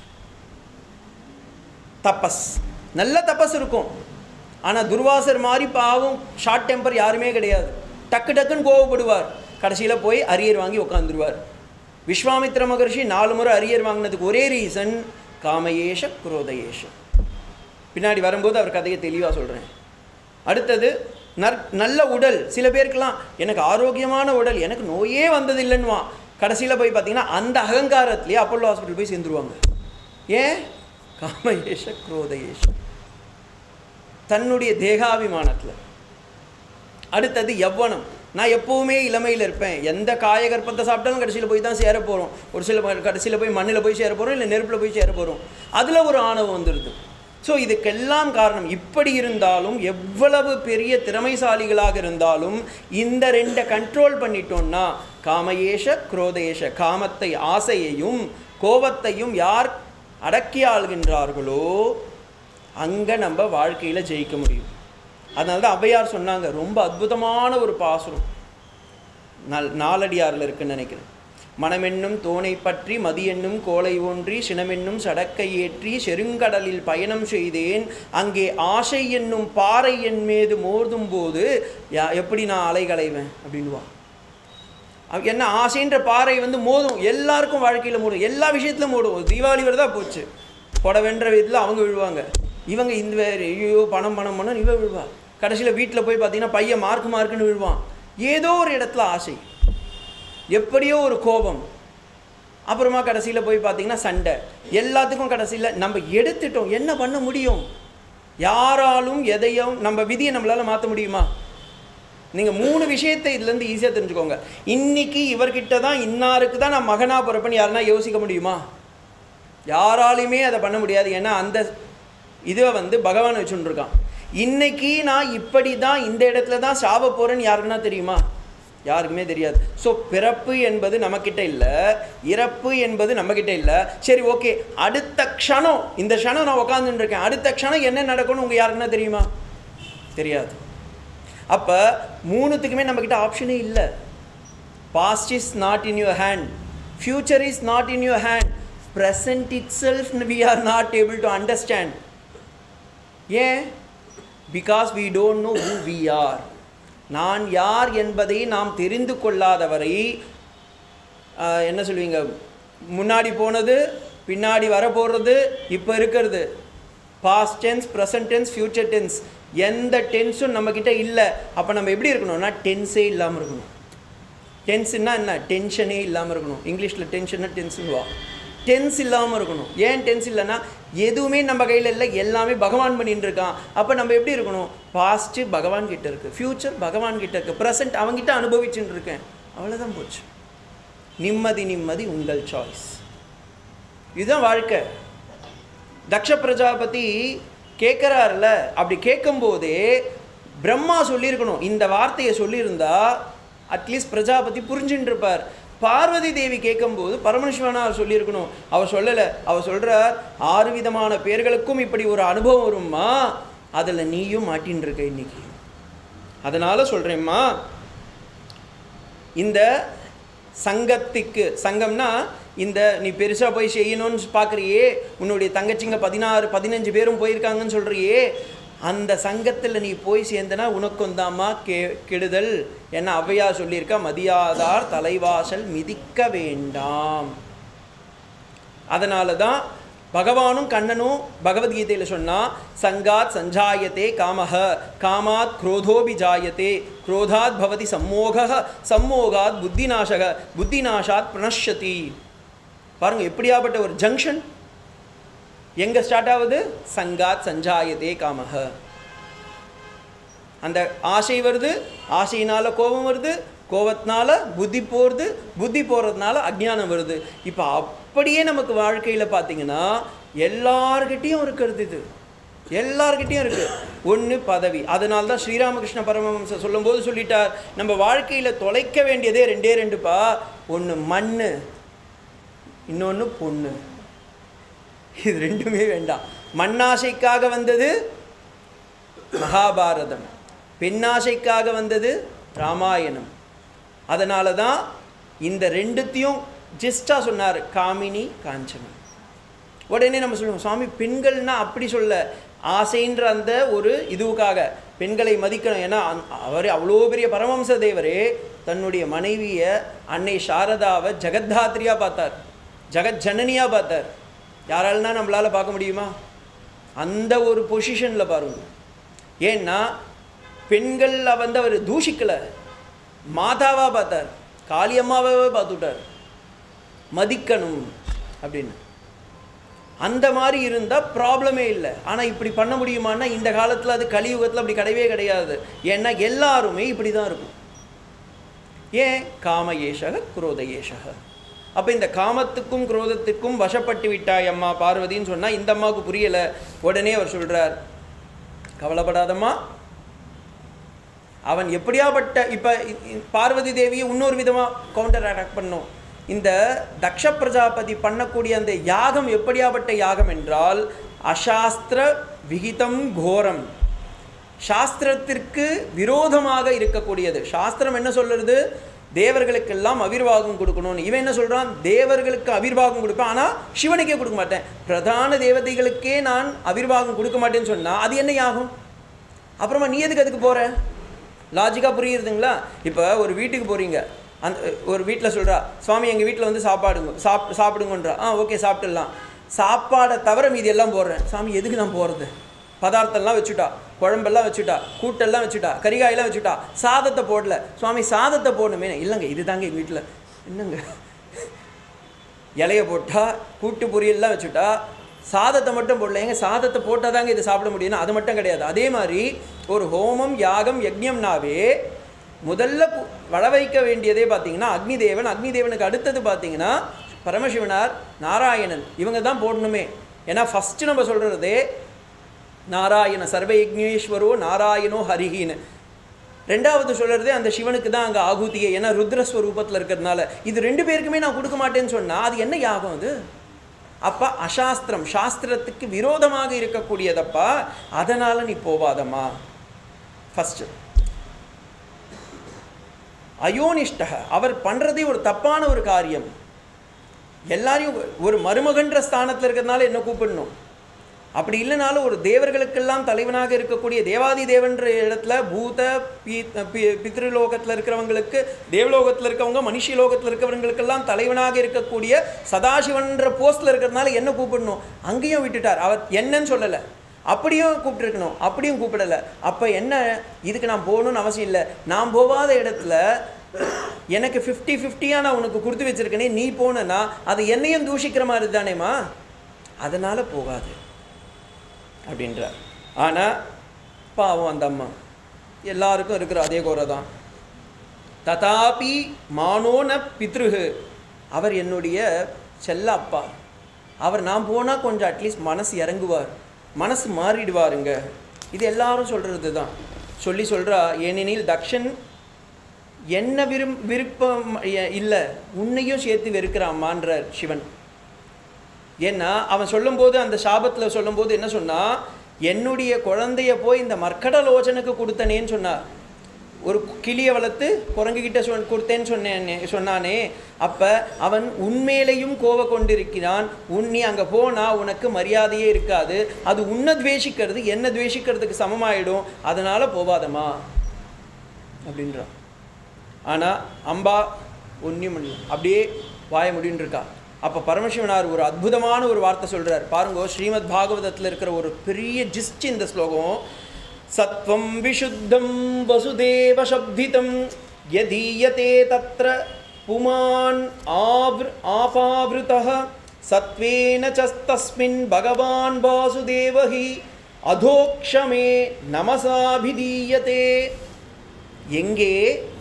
தபஸ் நல்ல தபஸ் இருக்கும், ஆனால் துர்வாசர் மாதிரி பாவம் ஷார்ட் டெம்பர் யாருமே கிடையாது. டக்கு டக்குன்னு கோவப்படுவார், கடைசியில் போய் அரியர் வாங்கி உட்காந்துருவார். விஸ்வாமித்ர மகர்ஷி 4 முறை அரியர் வாங்கினதுக்கு ஒரே ரீசன் காமயேஷ குரோதயேஷ. பின்னாடி வரும்போது அவர் கதையை தெளிவாக சொல்கிறேன். அடுத்தது நல்ல உடல். சில பேருக்கெல்லாம் எனக்கு ஆரோக்கியமான உடல், எனக்கு நோயே வந்ததில்லைன்னுவான். கடைசியில் போய் பார்த்தீங்கன்னா அந்த அகங்காரத்துலேயே அப்போலோ ஹாஸ்பிட்டல் போய் சேர்ந்துருவாங்க. ஏன்? காமயேஷ குரோதயேஷ, தன்னுடைய தேகாபிமானத்தில். அடுத்தது யவ்வனம். நான் எப்போவுமே இளமையில் இருப்பேன், எந்த காயகற்பத்தை சாப்பிட்டாலும் கடைசியில் போய் தான் சேர போகிறோம். ஒரு சில கடைசியில் போய் மண்ணில் போய் சேர போகிறோம், இல்லை நெருப்பில் போய் சேர போகிறோம். அதில் ஒரு ஆணவம் வந்துடுது. ஸோ இதுக்கெல்லாம் காரணம். இப்படி இருந்தாலும் எவ்வளவு பெரிய திறமைசாலிகளாக இருந்தாலும் இந்த 2 கண்ட்ரோல் பண்ணிட்டோம்னா, காமயேஷ குரோதேஷ, காமத்தை ஆசையையும் கோபத்தையும் யார் அடக்கி ஆள்கின்றார்களோ அங்கே நம்ம வாழ்க்கையில் ஜெயிக்க முடியும். அதனால தான் ஔவையார் சொன்னாங்க, ரொம்ப அற்புதமான ஒரு பாசுரம் நாலடியாரில் இருக்குன்னு நினைக்கிறேன். மனமென்னும் தோணை பற்றி மதியென்னும் கோலை ஒன்றி சினமென்னும் சடக்கை ஏற்றி செருங்கடலில் பயணம் செய்தேன், அங்கே ஆசை என்னும் பாறை என் மீது மோதும் போது எப்படி நான் அலைகளைவேன் அப்படின்வான். என்ன ஆசைன்ற பாறை வந்து மோதும், எல்லாருக்கும் வாழ்க்கையில் மோடும், எல்லா விஷயத்துலையும் மோடும். தீபாவளி வரதான் போச்சு, புடவென்ற விதத்தில் அவங்க விழுவாங்க, இவங்க இந்த வேறு ஐயோ பணம் இவ விழுவா. கடைசியில் வீட்டில் போய் பார்த்தீங்கன்னா பையன் மார்க்குன்னு விழுவான். ஏதோ ஒரு இடத்துல ஆசை, எப்படியோ ஒரு கோபம், அப்புறமா கடைசியில் போய் பார்த்தீங்கன்னா சண்டை. எல்லாத்துக்கும் கடைசியில் நம்ம எடுத்துட்டோம், என்ன பண்ண முடியும்? யாராலும் எதையும் நம்ம விதியை நம்மளால் மாற்ற முடியுமா? நீங்கள் 3 விஷயத்தை இதுலேருந்து ஈஸியாக தெரிஞ்சுக்கோங்க. இன்னைக்கு இவர்கிட்ட தான் இன்னாருக்கு தான் நான் மகனாக பிறப்பேன்னு யாருன்னா யோசிக்க முடியுமா? யாராலையுமே அதை பண்ண முடியாது. ஏன்னா அந்த இதை வந்து பகவான் வச்சுட்டு இருக்கான். இன்னைக்கு நான் இப்படி தான் இந்த இடத்துல தான் சாவ போகிறேன்னு யாருக்குன்னா தெரியுமா? யாருக்குமே தெரியாது. ஸோ பிறப்பு என்பது நம்மக்கிட்ட இல்லை, இறப்பு என்பது நம்மக்கிட்ட இல்லை. சரி ஓகே, அடுத்த க்ஷணம், இந்த க்ஷணம் நான் உட்காந்துட்டு இருக்கேன், அடுத்த க்ஷணம் என்ன நடக்கும்னு உங்கள் யாருக்குன்னா தெரியுமா? தெரியாது. அப்போ 3த்துக்குமே நம்மக்கிட்ட ஆப்ஷனே இல்லை. Past is not in your hand, future is not in your hand, present itself we are not able to understand. ஏன்? because we don't know who we are. நான் யார் என்பதை நாம் தெரிந்து கொள்ளாதவரை என்ன சொல்லுவீங்க, முன்னாடி போனது பின்னாடி வரப்போகிறது இப்போ இருக்கிறது, past tense present tense future tense, எந்த டென்ஸும் நம்மக்கிட்ட இல்லை. அப்போ நம்ம எப்படி இருக்கணும்னா டென்ஸே இல்லாமல் இருக்கணும். டென்ஸுன்னா என்ன? டென்ஷனே இல்லாமல் இருக்கணும். இங்கிலீஷில் டென்ஷன்னா டென்ஸுவா, டென்ஸ் இல்லாமல் இருக்கணும். ஏன் டென்ஸ் இல்லைன்னா எதுவுமே நம்ம கையில் இல்லை, எல்லாமே பகவான் பண்ணிட்டு இருக்கான். அப்போ நம்ம எப்படி இருக்கணும்? பாஸ்ட்டு பகவான் கிட்ட இருக்குது, ஃப்யூச்சர் பகவான் கிட்ட இருக்குது, ப்ரெசன்ட் அவங்ககிட்ட அனுபவிச்சுட்டு இருக்கேன், அவ்வளோதான் போச்சு. நிம்மதி நிம்மதி உங்கள் சாய்ஸ். இதுதான் வாழ்க்கை. தக்ஷ பிரஜாபதி கேட்குறாருல, அப்படி கேட்கும்போதே பிரம்மா சொல்லியிருக்கணும். இந்த வார்த்தையை சொல்லியிருந்தா அட்லீஸ்ட் பிரஜாபதி புரிஞ்சுட்டு இருப்பார். பார்வதி தேவி கேட்கும்போது பரமசிவனார் சொல்லியிருக்கணும். அவர் சொல்லலை. அவர் சொல்கிறார், 6 விதமான பேர்களுக்கும் இப்படி ஒரு அனுபவம் வரும்மா, அதில் நீயும் மாட்டின்னு இருக்க இன்னைக்கு. அதனால் சொல்கிறேம்மா, இந்த சங்கத்துக்கு, சங்கம்னா இந்த நீ பெருசாக போய் செய்யணும்னு பார்க்குறியே, உன்னுடைய தங்கச்சிங்க 16-15 பேரும் போயிருக்காங்கன்னு சொல்கிறியே, அந்த சங்கத்தில் நீ போய் சேர்ந்தனா உனக்கும் தாம்மா கெடுதல். என்ன ஔவையார் சொல்லியிருக்கா, மதியாதார் தலைவாசல் மிதிக்க வேண்டாம். அதனால தான் பகவானும் கண்ணனும் பகவத்கீதையில் சொன்னால், சங்காத் சஞ்சாயத்தே காமஹ, காமாத் குரோதோபி ஜாயத்தே, குரோதாத் பவதி சம்மோக, சம்மோகாத் புத்திநாசக, புத்திநாசாத் பிரணஷ்யதி. பாருங்கள் எப்படியாப்பட்ட ஒரு ஜங்ஷன். எங்கே ஸ்டார்ட் ஆகுது? சங்காத் சஞ்சாயத்தே காமஹ. அந்த ஆசை வருது, ஆசையினால் கோபம் வருது, கோபத்தினால புத்தி போகிறது, புத்தி போகிறதுனால அஜ்ஞானம் வருது. இப்போ அப்படியே நமக்கு வாழ்க்கையில் பார்த்தீங்கன்னா எல்லார்கிட்டையும் இருக்கிறது, இது எல்லார்கிட்டையும் இருக்குது. ஒன்று பதவி. அதனால தான் ஸ்ரீராமகிருஷ்ண பரமஹம்சர் சொல்லும்போது சொல்லிட்டார், நம்ம வாழ்க்கையில் தொலைக்க வேண்டியதே 2 ஒன்று மண், இன்னொன்று பொண்ணு. இது 2மே வேண்டாம். மண்ணாசைக்காக வந்தது மகாபாரதம், பெண்ணாசைக்காக வந்தது ராமாயணம். அதனால தான் இந்த 2த்தையும் ஜஸ்டாக சொன்னார், காமினி காஞ்சனம். உடனே நம்ம சொல்லுவோம், சுவாமி பெண்கள்னா அப்படி சொல்ல, ஆசைன்ற அந்த ஒரு இதுவுக்காக பெண்களை மதிக்கணும். ஏன்னா அவர் அவ்வளோ பெரிய பரமஹம்ச தேவரே தன்னுடைய மனைவியை அன்னை சாரதாவை ஜெகத்தாத்ரியாக பார்த்தார், ஜெகத் ஜனனியாக பார்த்தார். யாரால்னா நம்மளால் பார்க்க முடியுமா? அந்த ஒரு பொசிஷனில் பாருங்க. ஏன்னா பெண்களில் வந்து அவர் தூஷிக்கலை, மாதாவாக பார்த்தார், காளியம்மாவே பார்த்துட்டார், மதிக்கணும் அப்படின்னு. அந்த மாதிரி இருந்தால் ப்ராப்ளமே இல்லை. ஆனால் இப்படி பண்ண முடியுமான்னா இந்த காலத்தில், அது கலியுகத்தில் அப்படி கிடையவே கிடையாது. ஏன்னா எல்லாருமே இப்படி தான் இருக்கும். ஏன்? காம ஏஷக குரோத ஏஷக. அப்போ இந்த காமத்துக்கும் குரோதத்துக்கும் வசப்பட்டு விட்டாய் அம்மா பார்வதின்னு சொன்னால் இந்த அம்மாவுக்கு புரியலை. உடனே அவர் சொல்கிறார், கவலைப்படாதம்மா, அவன் எப்படியாப்பட்ட, இப்போ பார்வதி தேவியை இன்னொரு விதமாக கவுண்டர் அட்டாக் பண்ணும். இந்த தக்ஷ பிரஜாபதி பண்ணக்கூடிய அந்த யாகம் எப்படியாப்பட்ட யாகம் என்றால், அசாஸ்திர விகிதம் கோரம், சாஸ்திரத்திற்கு விரோதமாக இருக்கக்கூடியது. சாஸ்திரம் என்ன சொல்கிறது? தேவர்களுக்கெல்லாம் அவிர்வாகம் கொடுக்கணும்னு. இவன் என்ன சொல்கிறான்? தேவர்களுக்கு அவிர்வாகம் கொடுப்பேன், ஆனால் சிவனுக்கே கொடுக்க மாட்டேன், பிரதான தேவதைகளுக்கே நான் அவிர்வாகம் கொடுக்க மாட்டேன்னு சொன்னால் அது என்ன ஆகும்? அப்புறமா நீ எதுக்கு அதுக்கு போகிற? லாஜிக்காக புரியுதுங்களா? இப்போ ஒரு வீட்டுக்கு போகிறீங்க, அந்த ஒரு வீட்டில் சொல்கிறா, சுவாமி எங்கள் வீட்டில் வந்து சாப்பிடுங்கன்றா. ஓகே சாப்பிட்டுடலாம். சாப்பாடை தவிர மீதி எல்லாம் போடுறேன். சாமி எதுக்கு நான் போகிறது? பதார்த்தம்லாம் வச்சுட்டா, குழம்பெல்லாம் வச்சுட்டா, கூட்டெல்லாம் வச்சுட்டா, கறிகாயெல்லாம் வச்சுட்டா, சாதத்தை போடல. சுவாமி சாதத்தை போடணுமே. இல்லைங்க, இது தாங்க எங்கள் வீட்டில். என்னங்க, இலையை போட்டால் கூட்டு பொரியல்லாம் வச்சுட்டா, சாதத்தை மட்டும் போடல. எங்க சாதத்தை போட்டால் தாங்க இதை சாப்பிட முடியும்னா அது மட்டும் கிடையாது. அதே மாதிரி ஒரு ஹோமம் யாகம் யஜ்ஞம்னாவே முதல்ல வள வைக்க வேண்டியதே பார்த்தீங்கன்னா அக்னி தேவன். அக்னி தேவனுக்கு அடுத்தது பார்த்தீங்கன்னா பரமசிவனார், நாராயணன், இவங்க தான் போடணுமே. ஏன்னா ஃபஸ்ட்டு நம்ம சொல்கிறதே நாராயண சர்வயஜ்ஞேஸ்வரோ நாராயணோ ஹரிஹின்னு. ரெண்டாவது சொல்கிறதே அந்த சிவனுக்கு தான் அங்கே ஆகுதியை, ஏன்னா ருத்ரஸ்வரூபத்தில் இருக்கிறதுனால. இது 2 பேருக்குமே நான் கொடுக்க மாட்டேன்னு சொன்னால் அது என்ன யாகம் அது? அப்போ அசாஸ்திரம், சாஸ்திரத்துக்கு விரோதமாக இருக்கக்கூடியதப்பா, அதனால் நீ போவாதம்மா. ஃபஸ்ட்டு அயோனிஷ்டக, அவர் பண்ணுறதே ஒரு தப்பான ஒரு காரியம். எல்லாரையும் ஒரு மருமகன்ற ஸ்தானத்தில் இருக்கிறதுனால என்ன கூப்பிடணும்? அப்படி இல்லைனாலும் ஒரு தேவர்களுக்கெல்லாம் தலைவனாக இருக்கக்கூடிய தேவாதி தேவன்ற இடத்துல பூத பித்ருலோகத்தில் இருக்கிறவங்களுக்கு, தேவலோகத்தில் இருக்கவங்க, மனுஷி லோகத்தில் இருக்கிறவங்களுக்கெல்லாம் தலைவனாக இருக்கக்கூடிய சதாசிவன்ற போஸ்டில் இருக்கிறதுனால என்ன கூப்பிடணும்? அங்கேயும் விட்டுட்டார். அவர் என்னன்னு சொல்லலை, அப்படியும் கூப்பிட்டுருக்கணும், அப்படியும் கூப்பிடலை. அப்போ என்ன, இதுக்கு நான் போகணுன்னு அவசியம் இல்லை. நான் போகாத இடத்துல எனக்கு 50-50 நான் உனக்கு கொடுத்து வச்சிருக்கேனே, நீ போனா அது என்னையும் தூஷிக்கிற மாதிரி தானேம்மா, அதனால் போகாது அப்படின்றார். ஆனால் பாவம் அந்த அம்மா, எல்லாருக்கும் இருக்கிற அதே குறை தான். ததாபி மானோன பித்ருஹு, அவர் என்னுடைய செல்ல அப்பா, அவர் நான் போனால் கொஞ்சம் அட்லீஸ்ட் மனசு இறங்குவார், மனசு மாறிடுவாருங்க. இது எல்லாரும் சொல்கிறது தான். சொல்கிறா, ஏனெனில் தக்ஷன் என்ன விருப்பம் இல்லை, உன்னையும் சேர்த்து வெறுக்கிறாம்மான்றார் சிவன். ஏன்னா அவன் சொல்லும்போது, அந்த சாபத்தில் சொல்லும்போது என்ன சொன்னா, என்னுடைய குழந்தைய போய் இந்த மர்க்கடலோச்சனுக்கு கொடுத்தனேன்னு சொன்னார். ஒரு கிளியை வளர்த்து குரங்குகிட்ட கொடுத்தேன்னு சொன்னானே, அப்போ அவன் உண்மையிலையும் கோவ கொண்டிருக்கிறான். நீ அங்கே போனால் உனக்கு மரியாதையே இருக்காது, அது உன்னை துவேஷிக்கிறது என்ன துவேஷிக்கிறதுக்கு சமமாயிடும், அதனால் போவாதம்மா அப்படின்றான். ஆனால் அம்பா ஒன்றும் அப்படியே வாய முடின்னு இருக்கா. அப்போ பரமசிவனார் ஒரு அற்புதமான ஒரு வார்த்தை சொல்கிறார் பாருங்கோ. ஸ்ரீமத் பாகவதத்தில் இருக்கிற ஒரு பெரிய ஜிஸ்ட் இந்த ஸ்லோகம். சத்வம் விஷுத்தம் வசுதேவ சப்திதம் யதீயதே தத்ர புமான் ஆபாவிருதः சத்வேன சஸ்தஸ்மின் பகவான் வாசுதேவஹி அதோக்ஷமே நமசாபிதீயதே. எங்கே,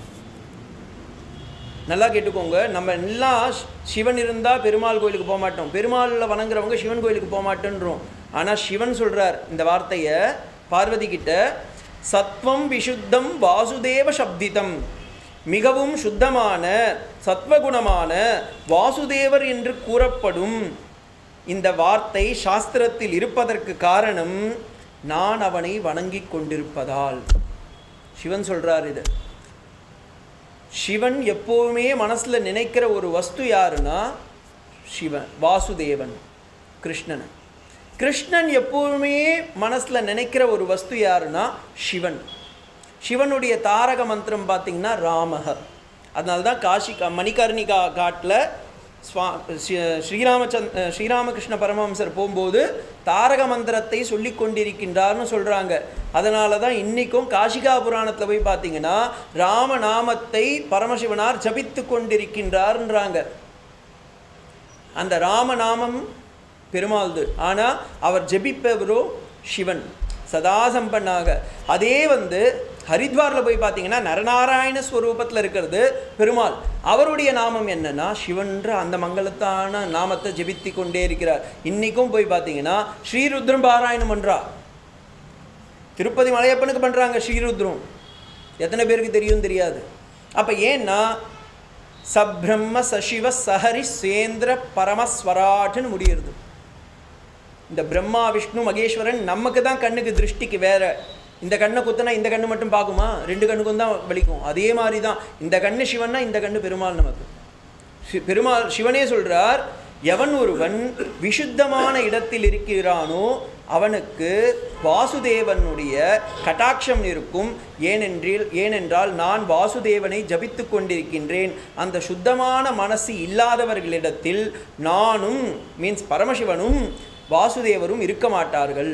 நல்லா கேட்டுக்கோங்க, நம்ம எல்லாம் சிவன் இருந்தால் பெருமாள் கோயிலுக்கு போக மாட்டோம், பெருமாளில் வணங்குறவங்க சிவன் கோயிலுக்கு போக மாட்டேன்றோம். ஆனால் சிவன் சொல்கிறார் இந்த வார்த்தையை பார்வதி கிட்ட, சத்வம் விஷுத்தம் வாசுதேவ சப்திதம், மிகவும் சுத்தமான சத்வகுணமான வாசுதேவர் என்று கூறப்படும் இந்த வார்த்தை சாஸ்திரத்தில் இருப்பதற்கு காரணம் நான் அவனை வணங்கி கொண்டிருப்பதால். சிவன் சொல்கிறார் இது. சிவன் எப்போவுமே மனசில் நினைக்கிற ஒரு வஸ்து யாருன்னா சிவன், வாசுதேவன், கிருஷ்ணன். கிருஷ்ணன் எப்போவுமே மனசில் நினைக்கிற ஒரு வஸ்து யாருன்னா சிவன். சிவனுடைய தாரக மந்திரம் பார்த்திங்கன்னா ராமஹ. அதனால தான் காஷி மணிகர்ணிகா காட்டில் ஸ்ரீராமகிருஷ்ண பரமஹம்சர் போகும்போது தாரக மந்திரத்தை சொல்லி கொண்டிருக்கின்றார்னு சொல்கிறாங்க. அதனால தான் இன்றைக்கும் காஷிகா புராணத்தில் போய் பார்த்தீங்கன்னா ராமநாமத்தை பரமசிவனார் ஜபித்து கொண்டிருக்கின்றார்ன்றாங்க. அந்த ராமநாமம் பெருமாள்து, ஆனால் அவர் ஜபிப்பவரோ சிவன் சதாசம்பன்னாக. அதே ஹரித்வாரில் போய் பார்த்தீங்கன்னா நரநாராயண ஸ்வரூபத்தில் இருக்கிறது பெருமாள். அவருடைய நாமம் என்னன்னா சிவன்ற அந்த மங்களத்தான நாமத்தை ஜபித்து கொண்டே இருக்கிறார். இன்றைக்கும் போய் பார்த்தீங்கன்னா ஸ்ரீருத்ரம் பாராயணம் பண்ணுறா. திருப்பதி மலையப்பனுக்கு பண்ணுறாங்க ஸ்ரீருத்ரம். எத்தனை பேருக்கு தெரியும் தெரியாது. அப்போ ஏன்னா சப்ரம்ம சசிவ சஹரி சேந்திர பரமஸ்வராட்டுன்னு முடியுது. இந்த பிரம்மா விஷ்ணு மகேஸ்வரன் நமக்கு தான் கண்ணுக்கு திருஷ்டிக்கு வேற. இந்த கண்ணை குத்தினா இந்த கண்ணு மட்டும் பார்க்குமா, ரெண்டு கண்ணுக்கும் தான் வலிக்கும். அதே மாதிரி தான் இந்த கண்ணு சிவன்னா இந்த கண்ணு பெருமாள். நமக்கு பெருமாள் சிவனே சொல்கிறார், எவன் ஒருவன் விசுத்தமான இடத்தில் இருக்கிறானோ அவனுக்கு வாசுதேவனுடைய கட்டாட்சம் இருக்கும். ஏனென்றால் நான் வாசுதேவனை ஜபித்து கொண்டிருக்கின்றேன். அந்த சுத்தமான மனசு இல்லாதவர்களிடத்தில் நானும் மீன்ஸ் பரமசிவனும் வாசுதேவரும் இருக்க மாட்டார்கள்.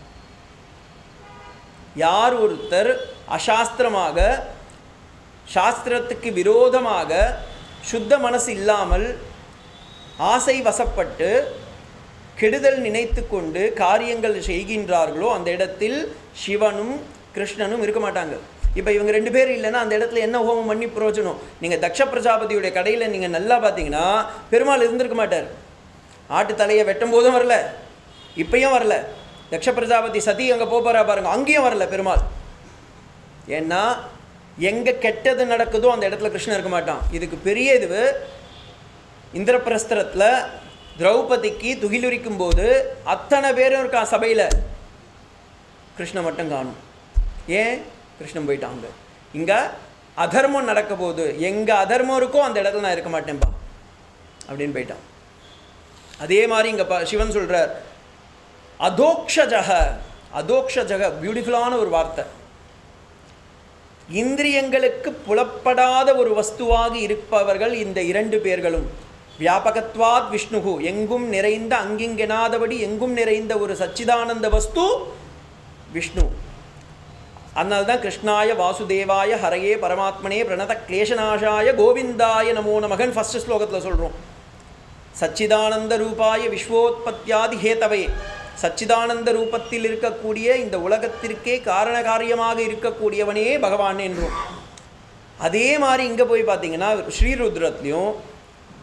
யார் ஒருத்தர் அசாஸ்திரமாக சாஸ்திரத்துக்கு விரோதமாக சுத்த மனசு இல்லாமல் ஆசை வசப்பட்டு கெடுதல் நினைத்து கொண்டு காரியங்கள் செய்கின்றார்களோ அந்த இடத்தில் சிவனும் கிருஷ்ணனும் இருக்க மாட்டாங்க. இப்போ இவங்க ரெண்டு பேர் இல்லைன்னா அந்த இடத்துல என்ன ஹோமம் பண்ணி பிரயோஜனம்? நீங்கள் தக்ஷ பிரஜாபதியுடைய கடையில் நீங்கள் நல்லா பார்த்தீங்கன்னா பெருமாள் இருந்திருக்க மாட்டார். ஆட்டு தலையை வெட்டும் போதும் வரல, இப்பயும் வரல. தக்ஷ பிரஜாபதி சதி அங்கே போகிறா பாருங்க, அங்கேயும் வரல பெருமாள். ஏன்னா எங்கே கெட்டது நடக்குதோ அந்த இடத்துல கிருஷ்ணன் இருக்க மாட்டான். இதுக்கு பெரிய இதுவு இந்திரபிரஸ்தரத்தில் திரௌபதிக்கு துகிலுரிக்கும் போது அத்தனை பேரும் இருக்கா சபையில், கிருஷ்ணன் மட்டும் காணும். ஏன்? கிருஷ்ணன் போயிட்டாங்க. இங்கே அதர்மம் நடக்க போது எங்கே அதர்மம் இருக்கோ அந்த இடத்துல நான் இருக்க மாட்டேன்பா அப்படின்னு போயிட்டான். அதே மாதிரி இங்கே சிவன் சொல்கிறார் அதோக்ஷஜக. அதோக்ஷஜக பியூட்டிஃபுல்லான ஒரு வார்த்தை. இந்திரியங்களுக்கு புலப்படாத ஒரு வஸ்துவாக இருப்பவர்கள் இந்த இரண்டு பேர்களும். வியாபகத்வாத் விஷ்ணுகு, எங்கும் நிறைந்த அங்கிங்கெனாதபடி எங்கும் நிறைந்த ஒரு சச்சிதானந்த வஸ்து விஷ்ணு. அதனால்தான் கிருஷ்ணாய வாசுதேவாய ஹரையே பரமாத்மனே பிரணத கிளேசநாசாய கோவிந்தாய நமோ நமகன் ஃபர்ஸ்ட் ஸ்லோகத்தில் சொல்கிறோம். சச்சிதானந்த ரூபாய விஸ்வோத்பத்தியாதி ஹேதவே, சச்சிதானந்த ரூபத்தில் இருக்கக்கூடிய இந்த உலகத்திற்கே காரண காரியமாக இருக்கக்கூடியவனே பகவான் என்றும். அதே மாதிரி இங்கே போய் பார்த்தீங்கன்னா ஸ்ரீருத்ரத்துலேயும்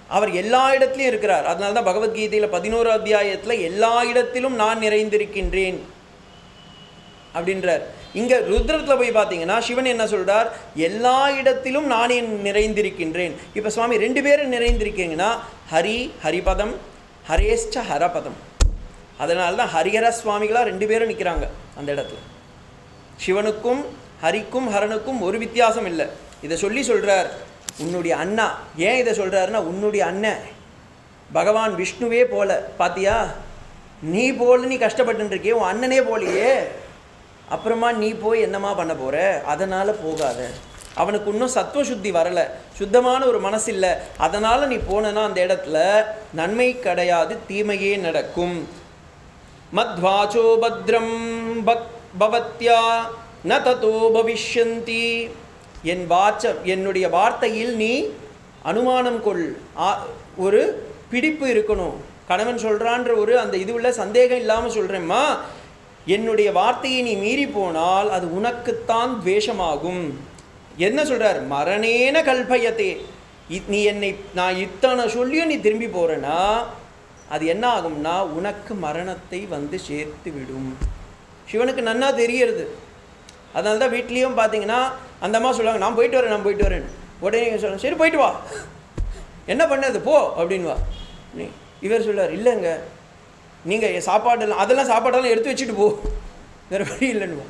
அவர் எல்லா இடத்துலையும் இருக்கிறார். அதனால தான் பகவத்கீதையில் 11 அத்தியாயத்தில் எல்லா இடத்திலும் நான் நிறைந்திருக்கின்றேன் அப்படின்றார். இங்கே ருத்ரத்தில் போய் பார்த்தீங்கன்னா சிவன் என்ன சொல்கிறார், எல்லா இடத்திலும் நானே நிறைந்திருக்கின்றேன். இப்போ சுவாமி 2 பேரும் நிறைந்திருக்கீங்கன்னா ஹரிபதம் ஹரேஷ்ச ஹரபதம். அதனால தான் ஹரிஹர சுவாமிகளாக 2 பேரும் நிற்கிறாங்க அந்த இடத்துல. சிவனுக்கும் ஹரிக்கும் ஹரனுக்கும் ஒரு வித்தியாசம் இல்லை. இதை சொல்கிறார் உன்னுடைய அண்ணா. ஏன் இதை சொல்கிறாருன்னா, உன்னுடைய அண்ணன் பகவான் விஷ்ணுவே போல பார்த்தியா, நீ போல நீ கஷ்டப்பட்டுருக்கியே, உன் அண்ணனே போலையே, அப்புறமா நீ போய் என்னமா பண்ண போகிற, அதனால் போகாத. அவனுக்கு இன்னும் சத்துவ சுத்தி வரலை, சுத்தமான ஒரு மனசு இல்லை. அதனால் நீ போனனா அந்த இடத்துல நன்மை கிடையாது, தீமையே நடக்கும். மத்வாச்சோ பத்ரம் பவத்யா ந ததோ பவிஷ்யந்தி. என்னுடைய வார்த்தையில் நீ அனுமானம் கொள், ஒரு பிடிப்பு இருக்கணும். கணவன் சொல்கிறான்ற ஒரு அந்த இதுவுள்ள சந்தேகம் இல்லாமல் சொல்கிறேம்மா, என்னுடைய வார்த்தையை நீ மீறி போனால் அது உனக்குத்தான் துவேஷமாகும். என்ன சொல்கிறார், மரணேன கல்பயத்தே. நீ என்னை நான் இத்தனை சொல்லியும் நீ திரும்பி போகிறேன்னா அது என்ன ஆகும்னா உனக்கு மரணத்தை வந்து சேர்த்து விடும். சிவனுக்கு நன்னா தெரியறது. அதனால தான் வீட்லேயும் பார்த்தீங்கன்னா அந்த அம்மா சொல்லுவாங்க, நான் போயிட்டு வரேன். உடனே சொல்லுங்க, சரி போயிட்டு வா, என்ன பண்ணது போ அப்படின்வா. இவர் சொல்லுவார், இல்லைங்க நீங்கள் சாப்பாடெல்லாம் அதெல்லாம் சாப்பாடெல்லாம் எடுத்து வச்சுட்டு போ, வேறு வழி இல்லைன்னுவா.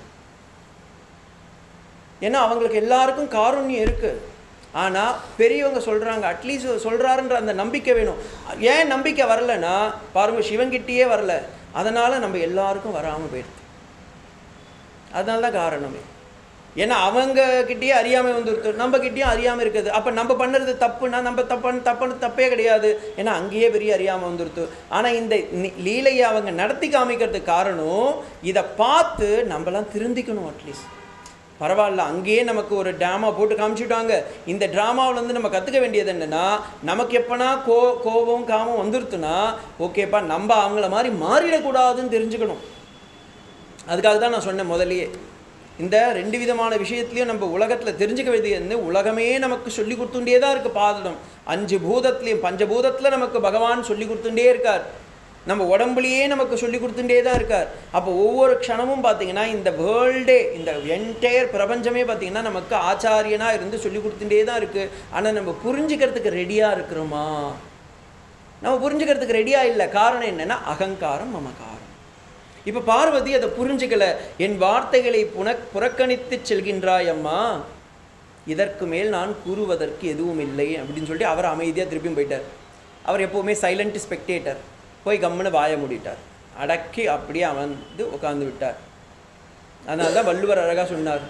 ஏன்னா அவங்களுக்கு எல்லாருக்கும் காருண்யம் இருக்குது. ஆனால் பெரியவங்க சொல்கிறாங்க, அட்லீஸ்ட் சொல்கிறாருன்ற அந்த நம்பிக்கை வேணும். ஏன் நம்பிக்கை வரலைன்னா பாருங்கள், சிவன்கிட்டயே வரல, அதனால் நம்ம எல்லாருக்கும் வராமல் போயிடுது. அதனால தான் காரணமே. ஏன்னா அவங்க கிட்டேயே அறியாமல் வந்துருக்கு, நம்ம கிட்டேயும் அறியாமல் இருக்குது. அப்போ நம்ம பண்ணுறது தப்புன்னா நம்ம தப்பே கிடையாது, ஏன்னா அங்கேயே பெரிய அறியாமல் வந்துருத்து. ஆனால் இந்த லீலையை அவங்க நடத்தி காமிக்கிறதுக்கு காரணம் இதை பார்த்து நம்மளாம் திருந்திக்கணும். அட்லீஸ்ட் பரவாயில்ல, அங்கேயே நமக்கு ஒரு ட்ராமா போட்டு காமிச்சுட்டாங்க. இந்த ட்ராமாவிலேருந்து நம்ம கற்றுக்க வேண்டியது என்னென்னா, நமக்கு எப்போனா கோபம் காமம் வந்துருத்துனா ஓகேப்பா, நம்ம அவங்கள மாதிரி மாறிடக்கூடாதுன்னு தெரிஞ்சுக்கணும். அதுக்காக தான் நான் சொன்னேன் முதலையே, இந்த 2 விதமான விஷயத்துலையும் நம்ம உலகத்தில் தெரிஞ்சுக்க வேண்டியது, உலகமே நமக்கு சொல்லி கொடுத்துட்டே தான் இருக்குது. பாதம் 5 பூதத்துலேயும் பஞ்சபூதத்தில் நமக்கு பகவான் சொல்லி கொடுத்துட்டே இருக்கார். நம்ம உடம்புலையே நமக்கு சொல்லி கொடுத்துட்டே தான் இருக்கார். அப்போ ஒவ்வொரு க்ஷணமும் பார்த்தீங்கன்னா இந்த வேர்ல்டே, இந்த என்டையர் பிரபஞ்சமே பார்த்தீங்கன்னா நமக்கு ஆச்சாரியனாக இருந்து சொல்லி கொடுத்துட்டே தான் இருக்குது. ஆனால் நம்ம புரிஞ்சுக்கிறதுக்கு ரெடியாக இருக்கிறோமா? நம்ம புரிஞ்சுக்கிறதுக்கு ரெடியாக இல்லை. காரணம் என்னென்னா அகங்காரம், மமகாரம். இப்போ பார்வதி அதை புரிஞ்சுக்கல. என் வார்த்தைகளை புறக்கணித்து செல்கின்றாய் அம்மா, இதற்கு மேல் நான் கூறுவதற்கு எதுவும் இல்லை அப்படின்னு சொல்லிட்டு அவர் அமைதியாக திருப்பியும் போயிட்டார். அவர் எப்போவுமே சைலண்ட் ஸ்பெக்டேட்டர். போய் கம்முன்னு வாய மூடிட்டார், அடக்கி அப்படியே அமர்ந்து உட்கார்ந்து விட்டார். அதனால தான் வள்ளுவர் அழகாக சொன்னார்,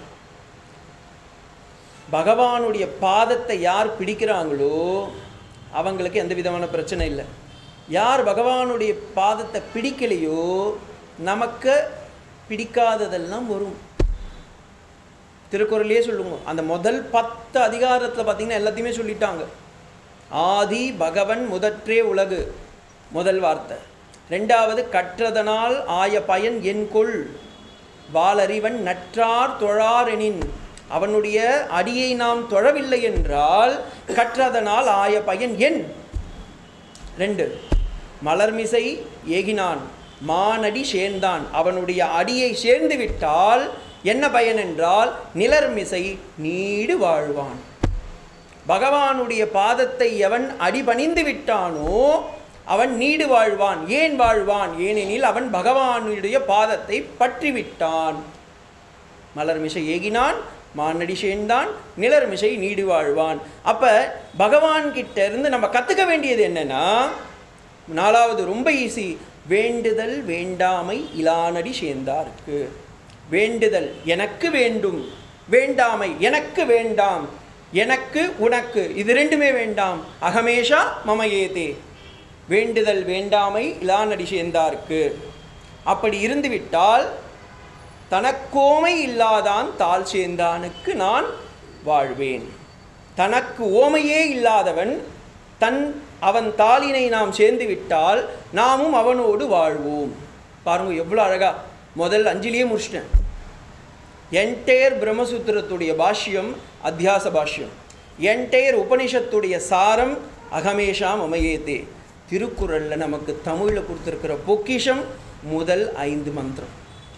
பகவானுடைய பாதத்தை யார் பிடிக்கிறாங்களோ அவங்களுக்கு எந்த விதமான பிரச்சனை இல்லை. யார் பகவானுடைய பாதத்தை பிடிக்கலையோ நமக்கு பிடிக்காததெல்லாம் வரும். திருக்குறளையே சொல்லுங்க, அந்த முதல் 10 அதிகாரத்தில் பார்த்தீங்கன்னா எல்லாத்தையுமே சொல்லிட்டாங்க. ஆதி பகவன் முதற்றே உலகு முதல் வார்த்தை. 2வது கற்றதனால் ஆய பயன் என் கொள் வாளறிவன் நற்றார் தொழாரெனின். அவனுடைய அடியை நாம் தொழவில்லை என்றால் கற்றதனால் ஆய பயன் என். 2 மலர்மிசை ஏகினான் மானடி சேர்ந்தான். அவனுடைய அடியை சேர்ந்து விட்டால் என்ன பயன் என்றால் நிலர்மிசை நீடு வாழ்வான். பகவானுடைய பாதத்தை எவன் அடிபணிந்து விட்டானோ அவன் நீடு வாழ்வான். ஏன் வாழ்வான்? ஏனெனில் அவன் பகவானுடைய பாதத்தை பற்றிவிட்டான். மலர்மிசை ஏகினான் மானடி சேர்ந்தான் நிலர்மிசை நீடு வாழ்வான். அப்போ பகவான் கிட்ட இருந்து நம்ம கற்றுக்க வேண்டியது என்னன்னா, 4வது ரொம்ப ஈஸி, வேண்டுதல் வேண்டாமை இலானடி சேர்ந்தார்க்கு. வேண்டுதல் எனக்கு வேண்டும், வேண்டாமை எனக்கு வேண்டாம், எனக்கு உனக்கு இது 2மே வேண்டாம். அகமேஷா மமயேதே. வேண்டுதல் வேண்டாமை இலானடி சேர்ந்தார்க்கு. அப்படி இருந்துவிட்டால் தனக்கோமை இல்லாதான் தாழ் சேர்ந்தானுக்கு நான் வாழ்வேன். தனக்கு ஓமையே இல்லாதவன் அவன் தாளினை நாம் சேர்ந்து விட்டால் நாமும் அவனோடு வாழ்வோம். பாருங்க எவ்வளோ அழகா முதல் 5லேயே முடிச்சிட்டேன். என்டையர் பிரம்மசூத்திரத்துடைய பாஷ்யம் அத்தியாச பாஷ்யம், என்டையர் உபனிஷத்துடைய சாரம் அகமேஷா மமயேதே. திருக்குறளில் நமக்கு தமிழில் கொடுத்துருக்கிற பொக்கிஷம் முதல் 5 மந்திரம்.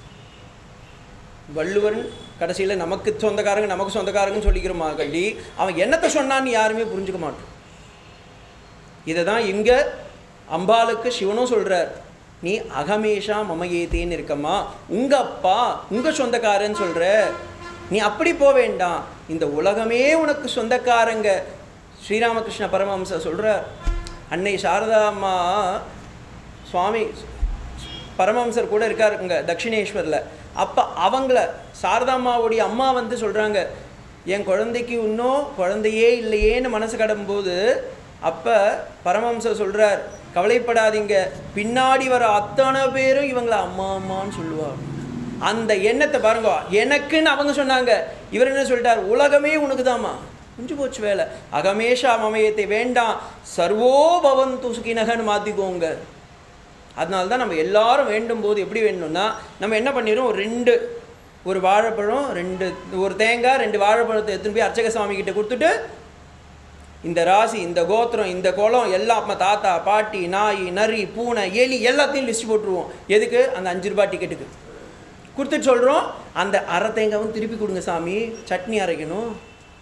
வள்ளுவன் கடைசியில் நமக்கு சொந்தக்காரங்கன்னு சொல்லிக்கிறோமா கண்டி, அவன் என்னத்தை சொன்னான்னு யாருமே புரிஞ்சுக்க மாட்டோம். இதை தான் இங்கே அம்பாளுக்கு சிவனும் சொல்கிறார், நீ அகமேஷா மமயேதேன்னு இருக்கம்மா, உங்கள் அப்பா உங்கள் சொந்தக்காரன்னு சொல்கிற, நீ அப்படி போக வேண்டாம், இந்த உலகமே உனக்கு சொந்தக்காரங்க. ஸ்ரீராமகிருஷ்ண பரமஹம்சர் சொல்கிறார், அன்னை சாரதா அம்மா சுவாமி பரமஹம்சர் கூட இருக்காருங்க தட்சிணேஸ்வரில். அப்போ அவங்கள சாரதாம்மாவுடைய அம்மா வந்து சொல்கிறாங்க, என் குழந்தைக்கு இன்னும் குழந்தையே இல்லையேன்னு மனசு கடம்போது அப்போ பரமஹம்சர் சொல்கிறார், கவலைப்படாதீங்க, பின்னாடி வர அத்தனை பேரும் இவங்கள அம்மா அம்மான்னு சொல்லுவாங்க. அந்த எண்ணத்தை பாருங்க, எனக்குன்னு அவங்க சொன்னாங்க, இவர் என்ன சொல்லிட்டார், உலகமே உனக்கு தாம்மா, முடிஞ்சு போச்சு வேலை. அகமேஷா மமயத்தை வேண்டாம், சர்வோ பவந்து சுகினகன்னு மாற்றிக்கோங்க. அதனால தான் நம்ம எல்லாரும் வேண்டும் போது எப்படி வேணும்னா, நம்ம என்ன பண்ணிடுறோம், ஒரு வாழைப்பழம், ஒரு தேங்காய், 2 வாழைப்பழத்தை எடுத்துன்னு போய் அர்ச்சக சுவாமி கிட்ட கொடுத்துட்டு, இந்த ராசி, இந்த கோத்திரம், இந்த குளம் எல்லாம், நம்ம தாத்தா பாட்டி நாய் நரி பூனை எலி எல்லாத்தையும் லிஸ்ட் போட்டுருவோம். எதுக்கு? அந்த 5 ரூபாய் டிக்கெட்டுக்கு கொடுத்துட்டு சொல்கிறோம், அந்த அரை தேங்காவும் திருப்பி கொடுங்க சாமி, சட்னி அரைக்கணும்.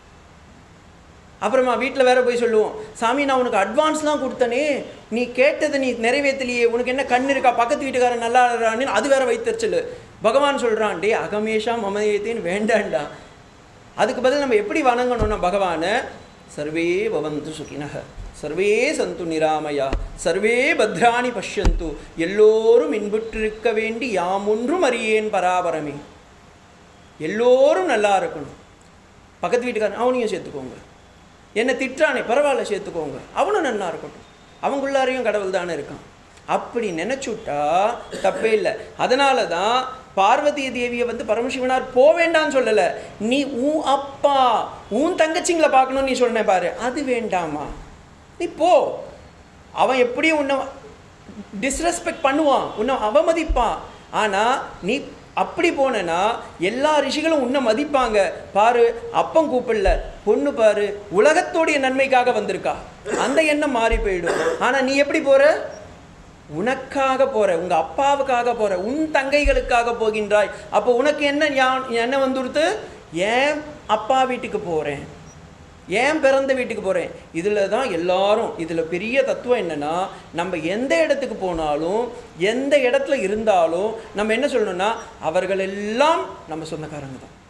அப்புறமா வீட்டில் வேற போய் சொல்லுவோம், சாமி நான் உனக்கு அட்வான்ஸ்லாம் கொடுத்தனே, நீ கேட்டதை நீ நிறைவேற்றலையே, உனக்கு என்ன கண் இருக்கா, பக்கத்து வீட்டுக்காரன் நல்லா இருறான்னு அது வேற வைத்தறிச்சல். பகவான் சொல்கிறான், டே அகமேஷா மமயத்தேன்னு வேண்டாண்டா. அதுக்கு பதில் நம்ம எப்படி வணங்கணும்னா பகவானை, சர்வே பவந்து சுகினஹ, சர்வே சந்து நிராமயா, சர்வே பத்ராணி பஷ்யந்து, எல்லோரும் இன்புற்றிருக்க வேண்டி யாமொன்றும் அறியேன் பராபரமே. எல்லோரும் நல்லா இருக்கணும். பக்கத்து வீட்டுக்காரன் அவனையும் சேர்த்துக்கோங்க, என்னை திட்டானே பரவாயில்ல சேர்த்துக்கோங்க, அவனும் நல்லா இருக்கட்டும், அவங்குள்ளாரையும் கடவுள் தானே இருக்கான். அப்படி நினச்சுட்டா தப்பே இல்லை. அதனால தான் பார்வதி தேவியை வந்து பரமசிவனார் போக வேண்டான்னு சொல்லலை, நீ உன் அப்பா உன் தங்கச்சிங்களை பார்க்கணும்னு நீ சொன்ன பாரு, அது வேண்டாமா, நீ போ. அவன் எப்படியும் உன்னை டிஸ்ரெஸ்பெக்ட் பண்ணுவான், உன்னை அவமதிப்பான். ஆனால் நீ அப்படி போனேன்னா எல்லா ரிஷிகளும் உன்னை மதிப்பாங்க. பாரு, அப்பம் கூப்பிடல, பொண்ணு பாரு உலகத்தோடைய நன்மைக்காக வந்திருக்கா, அந்த எண்ணம் மாறி போயிடும். ஆனால் நீ எப்படி போற, உனக்காக போற, உங்க அப்பாவுக்காக போற, உன் தங்கைகளுக்காக போகின்றாய். அப்போ உனக்கு என்ன வந்துடுத்து, ஏன் அப்பா வீட்டுக்கு போறேன், ஏன் பிறந்த வீட்டுக்கு போகிறேன். இதில் தான் எல்லாரும், இதில் பெரிய தத்துவம் என்னென்னா, நம்ம எந்த இடத்துக்கு போனாலும் எந்த இடத்துல இருந்தாலும் நம்ம என்ன சொல்லணும்னா, அவர்கள் எல்லாம் நம்ம சொந்தக்காரங்க தான்.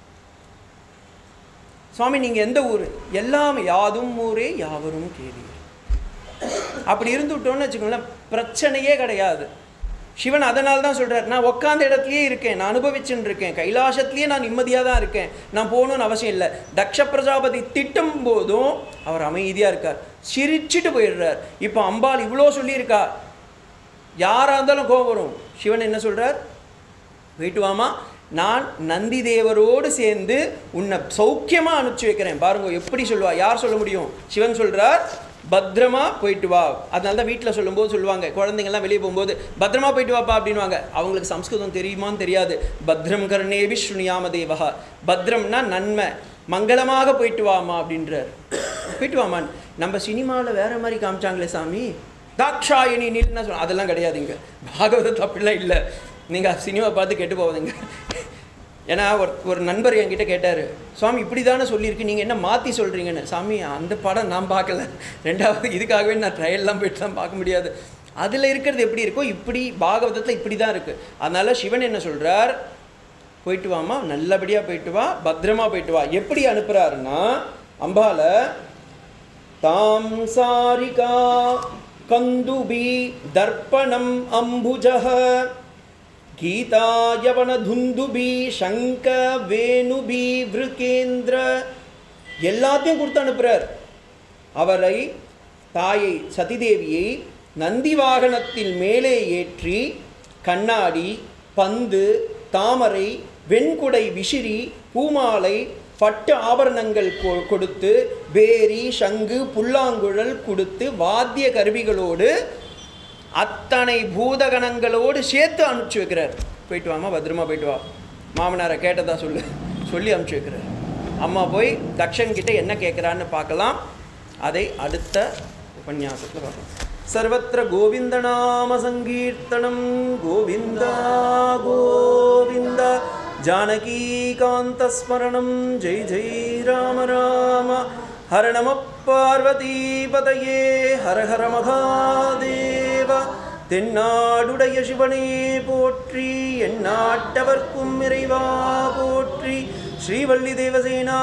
சுவாமி நீங்கள் எந்த ஊர், எல்லாம் யாதும் ஊரே யாவரும் கேள்வி. அப்படி இருந்துவிட்டோன்னு வச்சுக்கோங்களேன், பிரச்சனையே கிடையாது. சிவன் அதனால தான் சொல்கிறார், நான் உட்காந்த இடத்துலையே இருக்கேன், நான் அனுபவிச்சுன்னு இருக்கேன், கைலாசத்துலேயே நான் நிம்மதியாக தான் இருக்கேன், நான் போகணுன்னு அவசியம் இல்லை. தக்ஷ பிரஜாபதி திட்டும் போதும் அவர் அமைதியாக இருக்கார், சிரிச்சுட்டு போயிடுறார். இப்போ அம்பாள் இவ்வளோ சொல்லியிருக்கா, யாராக இருந்தாலும் கோபம் வரும். சிவன் என்ன சொல்கிறார், போயிட்டு வாமா, நான் நந்தி தேவரோடு சேர்ந்து உன்னை சௌக்கியமாக அனுப்பிச்சி வைக்கிறேன். பாருங்க எப்படி சொல்லுவா, யார் சொல்ல முடியும்? சிவன் சொல்கிறார், பத்திரமா போயிட்டு வா. அதனால தான் வீட்டில் சொல்லும்போது சொல்லுவாங்க, குழந்தைங்கள்லாம் வெளியே போகும்போது பத்திரமா போயிட்டு வாப்பா அப்படின்வாங்க. அவங்களுக்கு சம்ஸ்கிருதம் தெரியுமான்னு தெரியாது. பத்ரம் கர்ணேபி ஸ்ருணியாம தேவஹா, பத்ரம்னா நன்மை, மங்களமாக போயிட்டு வாமா அப்படின்றார். போயிட்டு வாமான். நம்ம சினிமாவில் வேற மாதிரி காமிச்சாங்களே சாமி, தாக்ஷாயணி நில்னா சொல்ல, அதெல்லாம் கிடையாதுங்க. பாகவதத்தில் அப்படிலாம் இல்லை. நீங்கள் சினிமா பார்த்து கெட்டு போவதுங்க. ஏன்னா ஒரு நண்பர் என்கிட்ட கேட்டார், சுவாமி இப்படி தானே சொல்லியிருக்கு, நீங்கள் என்ன மாற்றி சொல்கிறீங்கன்னு. சாமி அந்த படம் நான் பார்க்கல, 2வது இதுக்காகவே நான் ட்ரையல்லாம் போய்ட்டு தான் பார்க்க முடியாது. அதில் இருக்கிறது எப்படி இருக்கோ இப்படி பாகவதத்தில் இப்படி தான் இருக்குது. அதனால் சிவன் என்ன சொல்கிறார், போயிட்டு வாமா, நல்லபடியாக போயிட்டு வா, பத்திரமா போயிட்டு வா. எப்படி அனுப்புகிறாருன்னா, அம்பால தாம் சாரிகா கந்துபி தர்ப்பணம் அம்புஜஹ கீதா யவன துந்துபி சங்க வேணுபி விருகேந்திர, எல்லாத்தையும் கொடுத்து அனுப்புகிறார். அவரை, தாயை சதிதேவியை நந்தி வாகனத்தில் மேலே ஏற்றி கண்ணாடி, பந்து, தாமரை, வெண்குடை விசிறி, பூமாலை, பட்டு ஆபரணங்கள் கொடுத்து, பேரி, சங்கு, புல்லாங்குழல் கொடுத்து, வாத்திய கருவிகளோடு அத்தனை பூதகணங்களோடு சேர்த்து அனுப்பிச்சி வைக்கிறார். போயிட்டு வாமா, பத்திரமா போயிட்டு வா, மாமனாரை கேட்டதா சொல்லி அனுப்பிச்சி வைக்கிறார். அம்மா போய் தக்ஷன் கிட்ட என்ன கேட்குறான்னு பார்க்கலாம். அதை அடுத்த உபன்யாசத்தில் பார்க்கலாம். சர்வத்திர கோவிந்த நாம சங்கீர்த்தனம் கோவிந்தா கோவிந்த ஜானகீகாந்தஸ்மரணம் ஜெய் ஜெய் ராம ராம ஹர நம பார்வதீபதயே ஹர ஹர மகாதேவ. தென்னாடுடைய சிவனே போற்றி, எந்நாட்டவர்க்கும் இறைவா போற்றி. ஸ்ரீவள்ளி தேவசேனா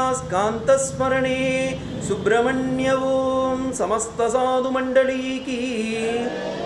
ஸ்காந்தஸ்மரணே சுப்பிரமணிய ஓம். சமஸ்த சாது மண்டலீ கீ